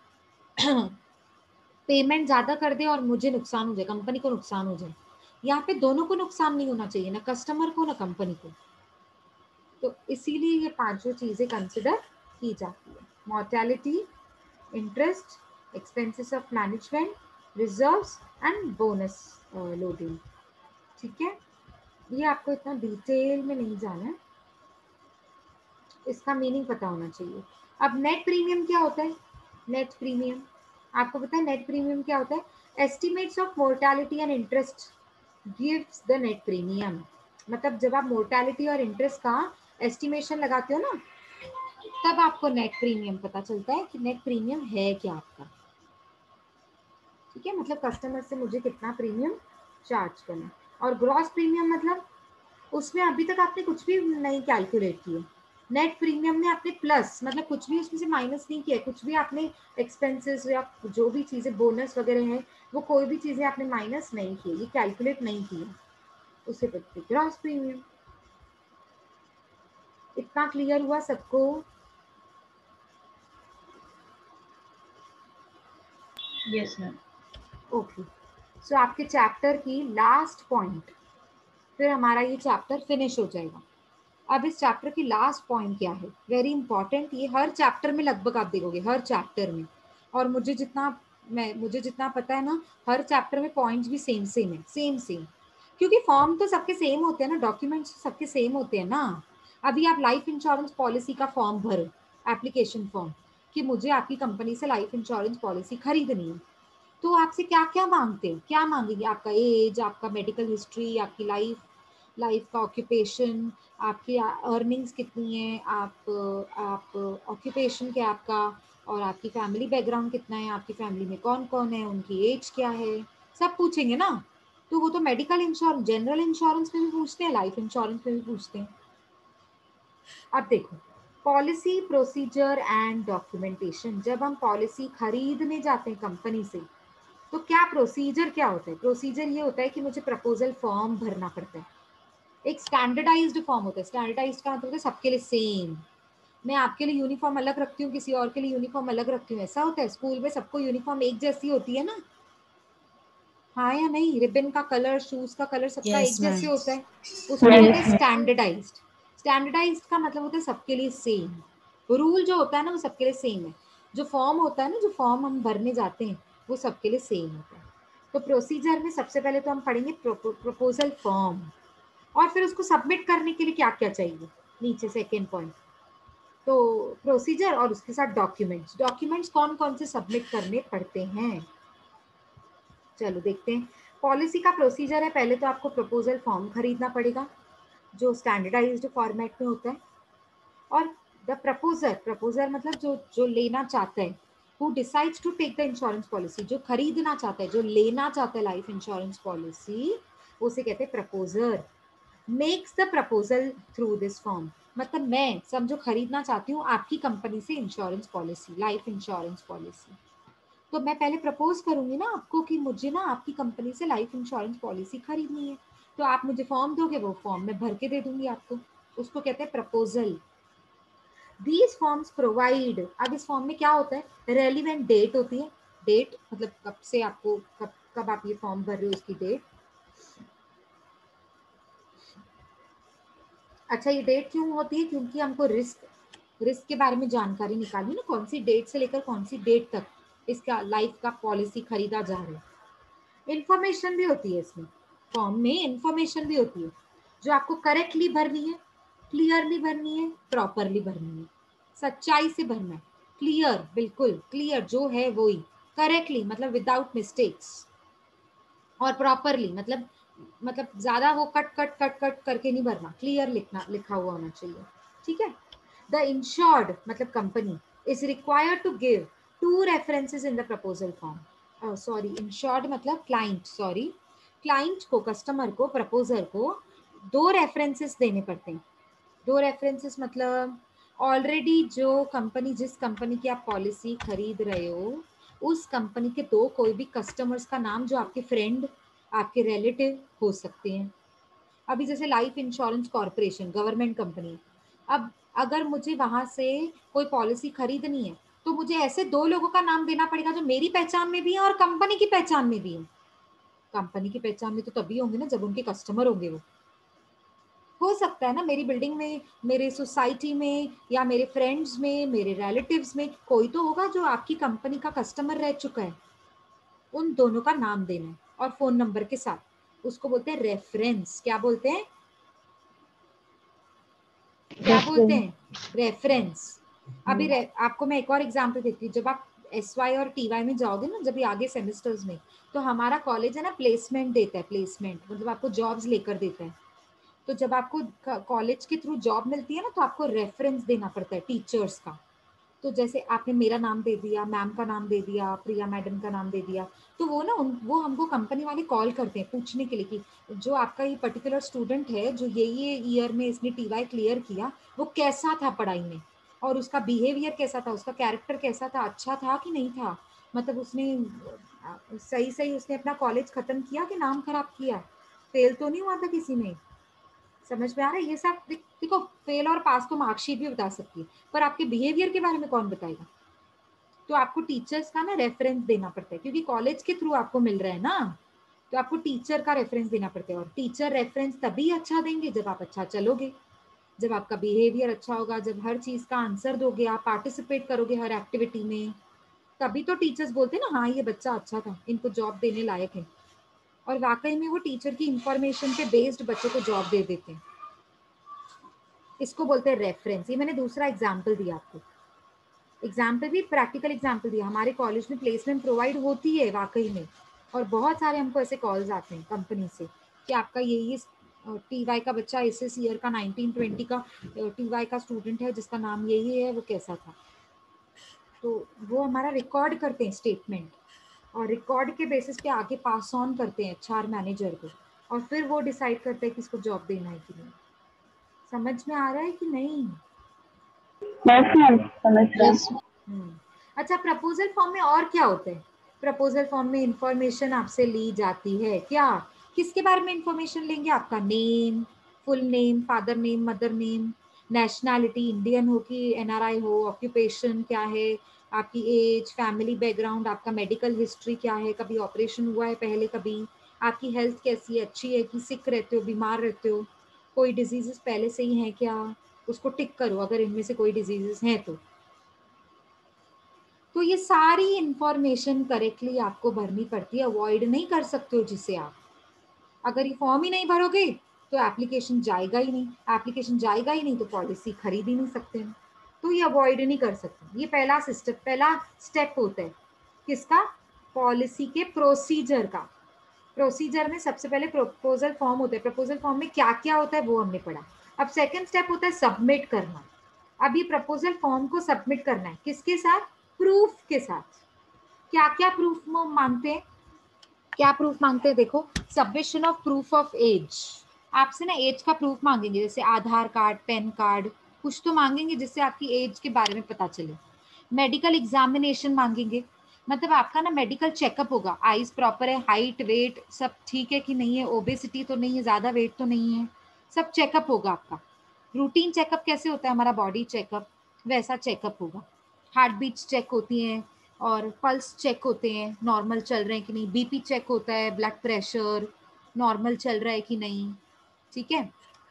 पेमेंट ज्यादा कर दे और मुझे नुकसान हो जाए, कंपनी को नुकसान हो जाए। यहाँ पे दोनों को नुकसान नहीं होना चाहिए, ना कस्टमर को ना कंपनी को। तो इसीलिए ये पांचों चीजें कंसिडर की जाती है: mortality, interest, expenses of management, reserves and bonus loading. ठीक है? ये आपको इतना डिटेल में नहीं जाना है, इसका मीनिंग पता होना चाहिए। अब नेट प्रीमियम क्या होता है? नेट प्रीमियम आपको पता है नेट प्रीमियम क्या होता है? Estimates of mortality and interest gives the net premium. मतलब जब आप मोर्टालिटी और इंटरेस्ट का एस्टिमेशन लगाते हो ना, तब आपको नेट प्रीमियम पता चलता है कि नेट प्रीमियम है क्या आपका। ठीक है, मतलब कस्टमर से मुझे कितना प्रीमियम चार्ज करना। और ग्रॉस प्रीमियम मतलब उसमें अभी तक आपने कुछ भी नहीं कैलकुलेट किया। नेट प्रीमियम में आपने प्लस मतलब कुछ भी उसमें से माइनस नहीं किया, कुछ भी आपने एक्सपेंसेस या जो भी चीज़ें बोनस वगैरह हैं वो कोई भी चीज़ें आपने माइनस नहीं की, ये कैलकुलेट नहीं किया, उसे बोलते हैं ग्रॉस प्रीमियम। इतना क्लियर हुआ सबको? Yes, ma'am. ओके, सो आपके चैप्टर की लास्ट पॉइंट, फिर हमारा ये चैप्टर फिनिश हो जाएगा। अब इस चैप्टर की लास्ट पॉइंट क्या है, वेरी इंपॉर्टेंट, ये हर चैप्टर में लगभग आप देखोगे, हर चैप्टर में। और मुझे जितना मैं मुझे जितना पता है ना, हर चैप्टर में पॉइंट्स भी सेम सेम है, सेम सेम, क्योंकि फॉर्म तो सबके सेम होते हैं ना, डॉक्यूमेंट्स सबके सेम होते हैं ना। अभी आप लाइफ इंश्योरेंस पॉलिसी का फॉर्म भरो, एप्लीकेशन फॉर्म, कि मुझे आपकी कंपनी से लाइफ इंश्योरेंस पॉलिसी खरीदनी है, तो आपसे क्या क्या मांगते हैं? क्या मांगेंगे? आपका एज, आपका मेडिकल हिस्ट्री, आपकी लाइफ लाइफ का ऑक्यूपेशन, आपकी अर्निंग्स कितनी है, आप आप ऑक्यूपेशन क्या है आपका, और आपकी फैमिली बैकग्राउंड कितना है, आपकी फैमिली में कौन कौन है, उनकी एज क्या है, सब पूछेंगे ना। तो वो तो मेडिकल इंश्योरेंस, जनरल इंश्योरेंस में भी पूछते हैं, लाइफ इंश्योरेंस में भी पूछते हैं। अब देखो, पॉलिसी प्रोसीजर एंड डॉक्यूमेंटेशन। जब हम पॉलिसी खरीदने जाते हैं कंपनी से, तो क्या प्रोसीजर क्या होता है? प्रोसीजर ये होता है कि मुझे प्रपोजल फॉर्म भरना पड़ता है। एक स्टैंडर्डाइज्ड फॉर्म होता है। स्टैंडर्डाइज्ड का मतलब होता है सबके लिए सेम। मैं आपके लिए यूनिफॉर्म अलग रखती हूँ, किसी और के लिए यूनिफॉर्म अलग रखती हूँ, ऐसा होता है? स्कूल में सबको यूनिफॉर्म एक जैसी होती है ना, हाँ या नहीं? रिबन का कलर, शूज का कलर सबका Yes, एक ma'am. जैसे होता है, उसको बोलते हैं स्टैंडर्डाइज्ड। स्टैंडर्डाइज्ड का मतलब होता है सबके लिए सेम। रूल जो होता है ना वो सबके लिए सेम है। जो फॉर्म होता है ना, जो फॉर्म हम भरने जाते हैं, वो सबके लिए सेम होता है। तो प्रोसीजर में सबसे पहले तो हम पढ़ेंगे प्रपोजल फॉर्म, और फिर उसको सबमिट करने के लिए क्या क्या चाहिए, नीचे सेकेंड पॉइंट। तो प्रोसीजर और उसके साथ डॉक्यूमेंट्स। डॉक्यूमेंट्स कौन कौन से सबमिट करने पड़ते हैं, चलो देखते हैं। पॉलिसी का प्रोसीजर है, पहले तो आपको प्रपोजल फॉर्म खरीदना पड़ेगा जो स्टैंडर्डाइज्ड फॉर्मेट में होता है। और द प्रपोजर, प्रपोजर मतलब जो जो लेना चाहता है, who decides to take the insurance policy, जो खरीदना चाहता है, जो लेना चाहता है लाइफ इंश्योरेंस पॉलिसी, उसे कहते हैं proposer. Makes the proposal through this form, मतलब मैं समझो खरीदना चाहती हूँ आपकी कंपनी से insurance policy, life insurance policy, तो मैं पहले प्रपोज करूंगी ना आपको कि मुझे ना आपकी कंपनी से लाइफ इंश्योरेंस पॉलिसी खरीदनी है, तो आप मुझे फॉर्म दोगे, वो फॉर्म मैं भर के दे दूंगी आपको, उसको कहते हैं प्रपोजल। दीज फॉर्म्स प्रोवाइड, अब इस फॉर्म में क्या होता है, रेलिवेंट डेट होती है। डेट मतलब कब से आपको, कब कब आप ये फॉर्म भर रहे हो उसकी डेट। अच्छा, ये डेट क्यों होती है? क्योंकि हमको रिस्क रिस्क के बारे में जानकारी निकालनी ना, कौन सी डेट से लेकर कौन सी डेट तक इसका लाइफ का पॉलिसी खरीदा जा रहा है। इंफॉर्मेशन भी होती है इसमें, फॉर्म में इंफॉर्मेशन भी होती है जो आपको करेक्टली भरनी है, क्लियरली भरनी है, प्रॉपरली भरनी है, सच्चाई से भरना है, क्लियर, बिल्कुल क्लियर जो है वो ही, करेक्टली मतलब विदाउट मिस्टेक्स, और प्रॉपरली मतलब मतलब ज्यादा वो कट कट कट कट करके नहीं भरना, क्लियर लिखना, लिखा हुआ होना चाहिए। ठीक है। द इंश्योर्ड मतलब company is required to give two references in the proposal form. Sorry, insured मतलब क्लाइंट, सॉरी, क्लाइंट को, कस्टमर को, प्रपोजर को दो रेफरेंसेस देने पड़ते हैं। दो रेफरेंसेस मतलब ऑलरेडी जो कंपनी, जिस कंपनी की आप पॉलिसी खरीद रहे हो, उस कंपनी के दो कोई भी कस्टमर्स का नाम, जो आपके फ्रेंड, आपके रिलेटिव हो सकते हैं। अभी जैसे life insurance corporation government company, अब अगर मुझे वहां से कोई पॉलिसी खरीदनी है, तो मुझे ऐसे दो लोगों का नाम देना पड़ेगा जो मेरी पहचान में भी है और कंपनी की पहचान में भी है। कंपनी की पहचान में तो तभी होंगे ना जब उनके कस्टमर होंगे। वो हो सकता है ना मेरी बिल्डिंग में, मेरे सोसाइटी में, या मेरे फ्रेंड्स में, मेरे रिलेटिव्स में कोई तो होगा जो आपकी कंपनी का कस्टमर रह चुका है। उन दोनों का नाम देना है और फोन नंबर के साथ, उसको बोलते हैं रेफरेंस। क्या बोलते हैं? क्या बोलते हैं? रेफरेंस। अभी रे- आपको मैं एक और एग्जांपल देती हूँ। जब आप एस वाई और टी वाई में जाओगे ना, जब भी आगे सेमेस्टर्स में, तो हमारा कॉलेज है ना प्लेसमेंट देता है। प्लेसमेंट मतलब आपको जॉब्स लेकर देता है। तो जब आपको कॉलेज के थ्रू जॉब मिलती है ना, तो आपको रेफरेंस देना पड़ता है टीचर्स का। तो जैसे आपने मेरा नाम दे दिया, मैम का नाम दे दिया, प्रिया मैडम का नाम दे दिया, तो वो ना उन वो हमको कंपनी वाले कॉल करते हैं पूछने के लिए कि जो आपका ये पर्टिकुलर स्टूडेंट है, जो ये ये ईयर में इसने टी वाई क्लियर किया, वो कैसा था पढ़ाई में, और उसका बिहेवियर कैसा था, उसका कैरेक्टर कैसा था, अच्छा था कि नहीं था, मतलब उसने अ, सही सही उसने अपना कॉलेज खत्म किया कि नाम खराब किया, फेल तो नहीं हुआ था किसी में। समझ में आ रहा है? ये सब देख- देखो, फेल और पास तो मार्कशीट भी बता सकती है, पर आपके बिहेवियर के बारे में कौन बताएगा? तो आपको टीचर्स का ना रेफरेंस देना पड़ता है, क्योंकि कॉलेज के थ्रू आपको मिल रहा है ना, तो आपको टीचर का रेफरेंस देना पड़ता है। और टीचर रेफरेंस तभी अच्छा देंगे जब आप अच्छा चलोगे, जब आपका बिहेवियर अच्छा होगा, जब हर चीज का आंसर दोगे, आप पार्टिसिपेट करोगे हर एक्टिविटी में, तभी तो टीचर्स बोलते हैं ना, हाँ ये बच्चा अच्छा था, इनको जॉब देने लायक है। और वाकई में वो टीचर की इंफॉर्मेशन पे बेस्ड बच्चों को जॉब दे देते हैं। इसको बोलते हैं रेफरेंस। ये मैंने दूसरा एग्जाम्पल दिया आपको, एग्जाम्पल भी प्रैक्टिकल एग्जाम्पल दिया। हमारे कॉलेज में प्लेसमेंट प्रोवाइड होती है वाकई में, और बहुत सारे हमको ऐसे कॉल्स आते हैं कंपनी से कि आपका ये ये टी वाई का बच्चा इस इस ईयर का नाइनटीन ट्वेंटी का टी वाई का स्टूडेंट है, जिसका नाम ये ये है, वो कैसा था। तो वो हमारा रिकॉर्ड करते हैं स्टेटमेंट, और रिकॉर्ड के बेसिस पे आगे पास ऑन करते हैं एच आर मैनेजर को, और फिर वो डिसाइड करते हैं कि इसको जॉब देना है कि नहीं। समझ में आ रहा है कि नहीं? यस मैम, समझ रहा यस हूँ। हम्म। अच्छा, प्रपोजल फॉर्म में और क्या होता है? प्रपोजल फॉर्म में इंफॉर्मेशन आपसे ली जाती है। क्या? किसके बारे में इंफॉर्मेशन लेंगे? आपका name, full name, father name, mother name, nationality, Indian हो कि एन आर आई हो, ऑक्यूपेशन क्या है, आपकी एज, फैमिली बैकग्राउंड, आपका मेडिकल हिस्ट्री क्या है, कभी ऑपरेशन हुआ है पहले कभी, आपकी हेल्थ कैसी है, अच्छी है कि सिक रहते हो, बीमार रहते हो, कोई डिजीजेस पहले से ही है क्या, उसको टिक करो अगर इनमें से कोई डिजीजेस हैं तो। तो ये सारी इंफॉर्मेशन करेक्टली आपको भरनी पड़ती है, अवॉइड नहीं कर सकते हो जिसे आप। अगर ये फॉर्म ही नहीं भरोगे तो एप्लीकेशन जाएगा ही नहीं, एप्लीकेशन जाएगा ही नहीं तो पॉलिसी खरीद ही नहीं सकते हैं। तो ये अवॉइड नहीं कर सकते। ये पहला सिस्टम, पहला स्टेप होता है किसका? पॉलिसी के प्रोसीजर का। प्रोसीजर में सबसे पहले प्रपोजल फॉर्म होता है। प्रपोजल फॉर्म में क्या क्या होता है वो हमने पढ़ा। अब सेकेंड स्टेप होता है सबमिट करना। अब ये प्रपोजल फॉर्म को सबमिट करना है किसके साथ? प्रूफ के साथ। क्या क्या प्रूफ मांगते हैं? क्या प्रूफ मांगते हैं? देखो, submission of proof of age. आपसे ना एज का प्रूफ मांगेंगे, जैसे आधार कार्ड, पैन कार्ड, कुछ तो मांगेंगे जिससे आपकी एज के बारे में पता चले। मेडिकल एग्जामिनेशन मांगेंगे, मतलब आपका ना मेडिकल चेकअप होगा, आईज प्रॉपर है, हाइट वेट सब ठीक है कि नहीं है, ओबेसिटी तो नहीं है, ज्यादा वेट तो नहीं है, सब चेकअप होगा आपका। रूटीन चेकअप कैसे होता है हमारा बॉडी चेकअप, वैसा चेकअप होगा। हार्ट बीट्स चेक होती हैं, और पल्स चेक होते हैं, नॉर्मल चल रहे हैं कि नहीं, बीपी चेक होता है, ब्लड प्रेशर नॉर्मल चल रहा है कि नहीं। ठीक है।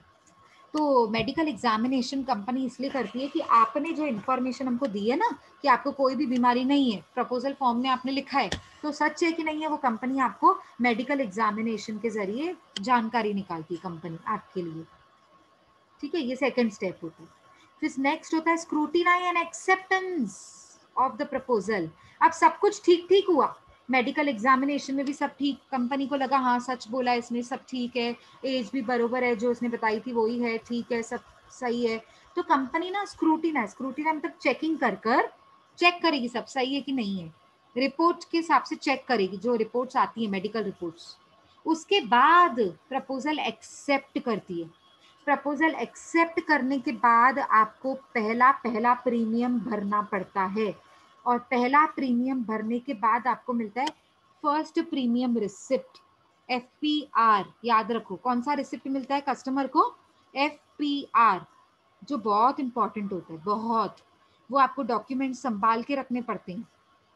तो मेडिकल एग्जामिनेशन कंपनी इसलिए करती है कि आपने जो इन्फॉर्मेशन हमको दी है ना, कि आपको कोई भी बीमारी नहीं है, प्रपोजल फॉर्म में आपने लिखा है, तो सच है कि नहीं है, वो कंपनी आपको मेडिकल एग्जामिनेशन के जरिए जानकारी निकालती है कंपनी आपके लिए। ठीक है, ये सेकंड स्टेप होता है। फिर नेक्स्ट होता है scrutiny and acceptance of the proposal. अब सब कुछ ठीक ठीक हुआ, मेडिकल एग्जामिनेशन में भी सब ठीक, कंपनी को लगा हाँ सच बोला इसने, सब ठीक है, एज भी बरोबर है, जो उसने बताई थी वही है, ठीक है, सब सही है। तो कंपनी ना स्क्रूटिना स्क्रूटिना मतलब चेकिंग कर कर चेक करेगी सब सही है कि नहीं है, रिपोर्ट के हिसाब से चेक करेगी, जो रिपोर्ट्स आती है मेडिकल रिपोर्ट्स, उसके बाद प्रपोजल एक्सेप्ट करती है। प्रपोजल एक्सेप्ट करने के बाद आपको पहला पहला प्रीमियम भरना पड़ता है, और पहला प्रीमियम भरने के बाद आपको मिलता है first premium receipt, F P R. याद रखो कौन सा रिसिप्ट मिलता है कस्टमर को? एफ पी आर, जो बहुत इंपॉर्टेंट होता है, बहुत। वो आपको डॉक्यूमेंट संभाल के रखने पड़ते हैं।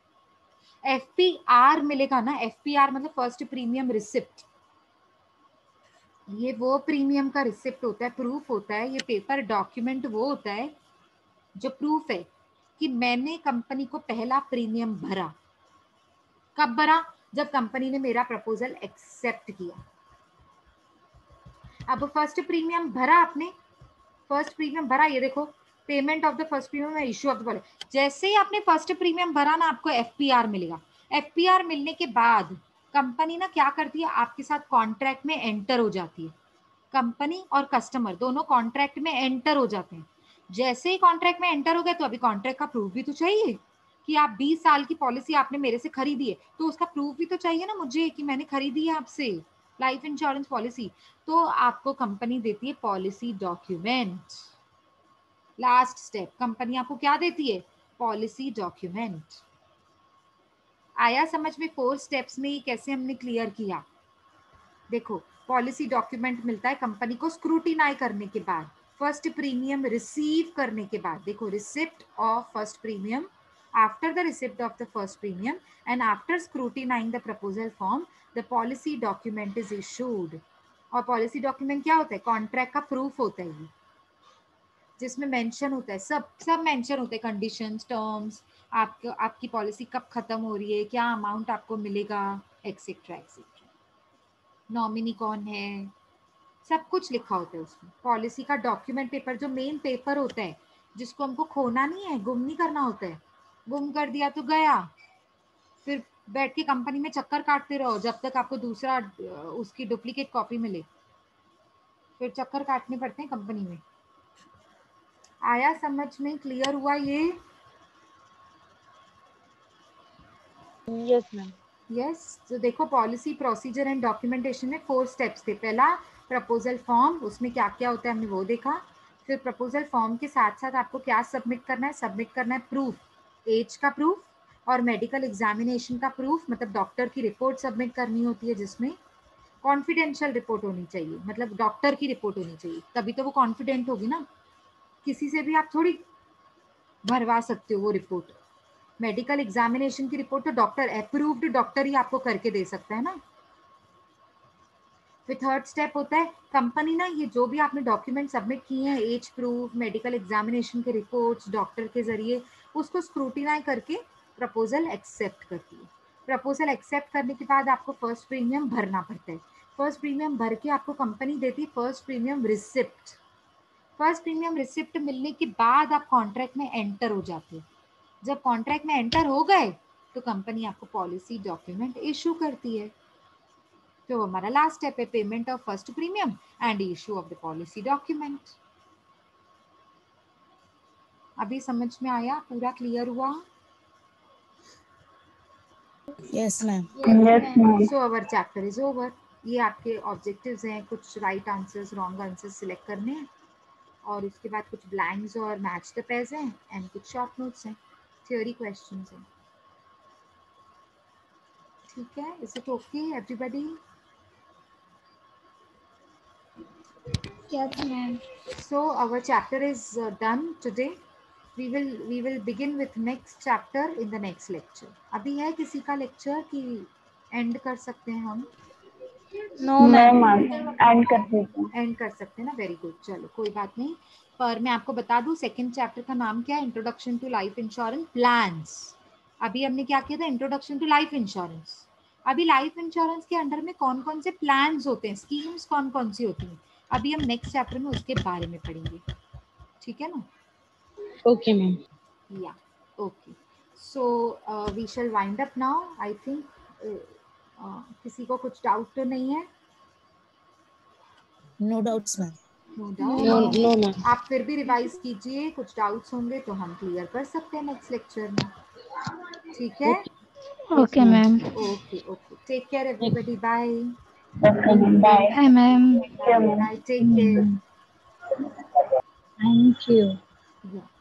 एफ पी आर मिलेगा ना, एफ पी आर मतलब फर्स्ट प्रीमियम रिसिप्ट। ये वो प्रीमियम का रिसिप्ट होता है, प्रूफ होता है, ये पेपर डॉक्यूमेंट वो होता है जो प्रूफ है कि मैंने कंपनी को पहला प्रीमियम भरा। कब भरा? जब कंपनी ने मेरा प्रपोजल एक्सेप्ट किया। अब फर्स्ट प्रीमियम भरा आपने, फर्स्ट प्रीमियम भरा, ये देखो payment of the first premium, issue of the policy. जैसे ही आपने फर्स्ट प्रीमियम भरा ना, आपको एफपीआर मिलेगा। एफपीआर मिलने के बाद कंपनी ना क्या करती है, आपके साथ कॉन्ट्रैक्ट में एंटर हो जाती है। कंपनी और कस्टमर दोनों कॉन्ट्रैक्ट में एंटर हो जाते हैं। जैसे ही कॉन्ट्रैक्ट में एंटर हो गए तो अभी कॉन्ट्रैक्ट का प्रूफ भी तो चाहिए कि आप बीस साल की पॉलिसी आपने मेरे से खरीदी है, तो उसका प्रूफ भी तो चाहिए ना मुझे कि मैंने खरीदी है आपसे लाइफ इंश्योरेंस पॉलिसी। तो आपको कंपनी देती है policy document. Last step, company आपको क्या देती है, पॉलिसी डॉक्यूमेंट। आया समझ में? फोर स्टेप्स में कैसे हमने क्लियर किया। देखो, पॉलिसी डॉक्यूमेंट मिलता है कंपनी को स्क्रूटिनाई करने के बाद, फर्स्ट प्रीमियम रिसीव करने के बाद। देखो, receipt of first premium, after the receipt of the first premium and after scrutinizing the proposal form, the policy document is issued। और पॉलिसी डॉक्यूमेंट क्या होता है, कॉन्ट्रैक्ट का प्रूफ होता है ये, जिसमें मेंशन होता है, सब सब मेंशन होते हैं, कंडीशंस, टर्म्स, आपको आपकी पॉलिसी कब खत्म हो रही है, क्या अमाउंट आपको मिलेगा, एक्सेट्रा एक्सेट्रा, नॉमिनी कौन है, सब कुछ लिखा होता है उसमें। पॉलिसी का डॉक्यूमेंट पेपर जो मेन पेपर होता है, जिसको हमको खोना नहीं है, गुम नहीं करना होता है। गुम कर दिया तो गया, फिर बैठ के कंपनी में चक्कर काटते रहो जब तक आपको दूसरा उसकी डुप्लीकेट कॉपी मिले, फिर चक्कर काटने पड़ते हैं कंपनी में। आया समझ में? क्लियर हुआ ये? Yes ma'am. यस। तो देखो, पॉलिसी प्रोसीजर एंड डॉक्यूमेंटेशन में फोर स्टेप्स थे। पहला प्रपोजल फॉर्म, उसमें क्या क्या होता है हमने वो देखा। फिर प्रपोजल फॉर्म के साथ साथ आपको क्या सबमिट करना है, सबमिट करना है प्रूफ, एज का प्रूफ और मेडिकल एग्जामिनेशन का प्रूफ, मतलब डॉक्टर की रिपोर्ट सबमिट करनी होती है, जिसमें कॉन्फिडेंशियल रिपोर्ट होनी चाहिए, मतलब डॉक्टर की रिपोर्ट होनी चाहिए, तभी तो वो कॉन्फिडेंट होगी ना। किसी से भी आप थोड़ी भरवा सकते हो वो रिपोर्ट। मेडिकल एग्जामिनेशन की रिपोर्ट तो डॉक्टर अप्रूव्ड डॉक्टर ही आपको करके दे सकता है ना। फिर थर्ड स्टेप होता है, कंपनी ना ये जो भी आपने डॉक्यूमेंट सबमिट किए हैं, एज प्रूफ, मेडिकल एग्जामिनेशन के रिपोर्ट्स, डॉक्टर के जरिए, उसको स्क्रूटिनाई करके प्रपोजल एक्सेप्ट करती है। प्रपोजल एक्सेप्ट करने के बाद आपको फर्स्ट प्रीमियम भरना पड़ता है। फर्स्ट प्रीमियम भर के आपको कंपनी देती है first premium receipt. First premium receipt मिलने के बाद आप कॉन्ट्रैक्ट में एंटर हो जाते हो। जब कॉन्ट्रैक्ट में एंटर हो गए तो कंपनी आपको पॉलिसी डॉक्यूमेंट इशू करती है। तो हमारा लास्ट स्टेप है payment of first premium and issue of the policy document. अभी समझ में आया? पूरा क्लियर हुआ? Yes ma'am. Yes ma'am. So our chapter is over. ये आपके ऑब्जेक्टिव्स हैं, कुछ right answers, wrong answers select करने हैं, और उसके बाद कुछ ब्लैंक्स और मैच द पेज हैं, एंड कुछ शॉर्ट नोट्स हैं, थ्योरी क्वेश्चंस हैं। ठीक है? Is it okay everybody? Yes ma'am. So our chapter is uh, done today. We will we will begin with next chapter in the next lecture. अभी है किसी का लेक्चर कि एंड कर सकते हैं हम? No no ma'am. Ma'am, end कर दीजिए। एंड कर सकते हैं ना, वेरी गुड। चलो कोई बात नहीं, पर मैं आपको बता दूं सेकंड चैप्टर का नाम क्या है, introduction to life insurance plans. अभी हमने क्या किया था, इंट्रोडक्शन टू लाइफ इंश्योरेंस। अभी लाइफ इंश्योरेंस के अंडर में कौन कौन से प्लान्स होते हैं, स्कीम्स कौन कौन सी होती हैं, अभी हम नेक्स्ट चैप्टर में उसके बारे में पढ़ेंगे। ठीक है ना? Okay ma'am. Yeah, okay. So uh, we shall wind up now. I think uh, uh, किसी को कुछ डाउट तो नहीं है? No doubts ma'am. No no doubt. No ma'am. आप फिर भी रिवाइज कीजिए, कुछ डाउट्स होंगे तो हम क्लियर कर सकते हैं नेक्स्ट लेक्चर में। ठीक है? Okay ma'am. Okay okay, take care everybody, bye okay ma'am, bye. Bye ma'am. Bye, take care. Thank you. Yeah.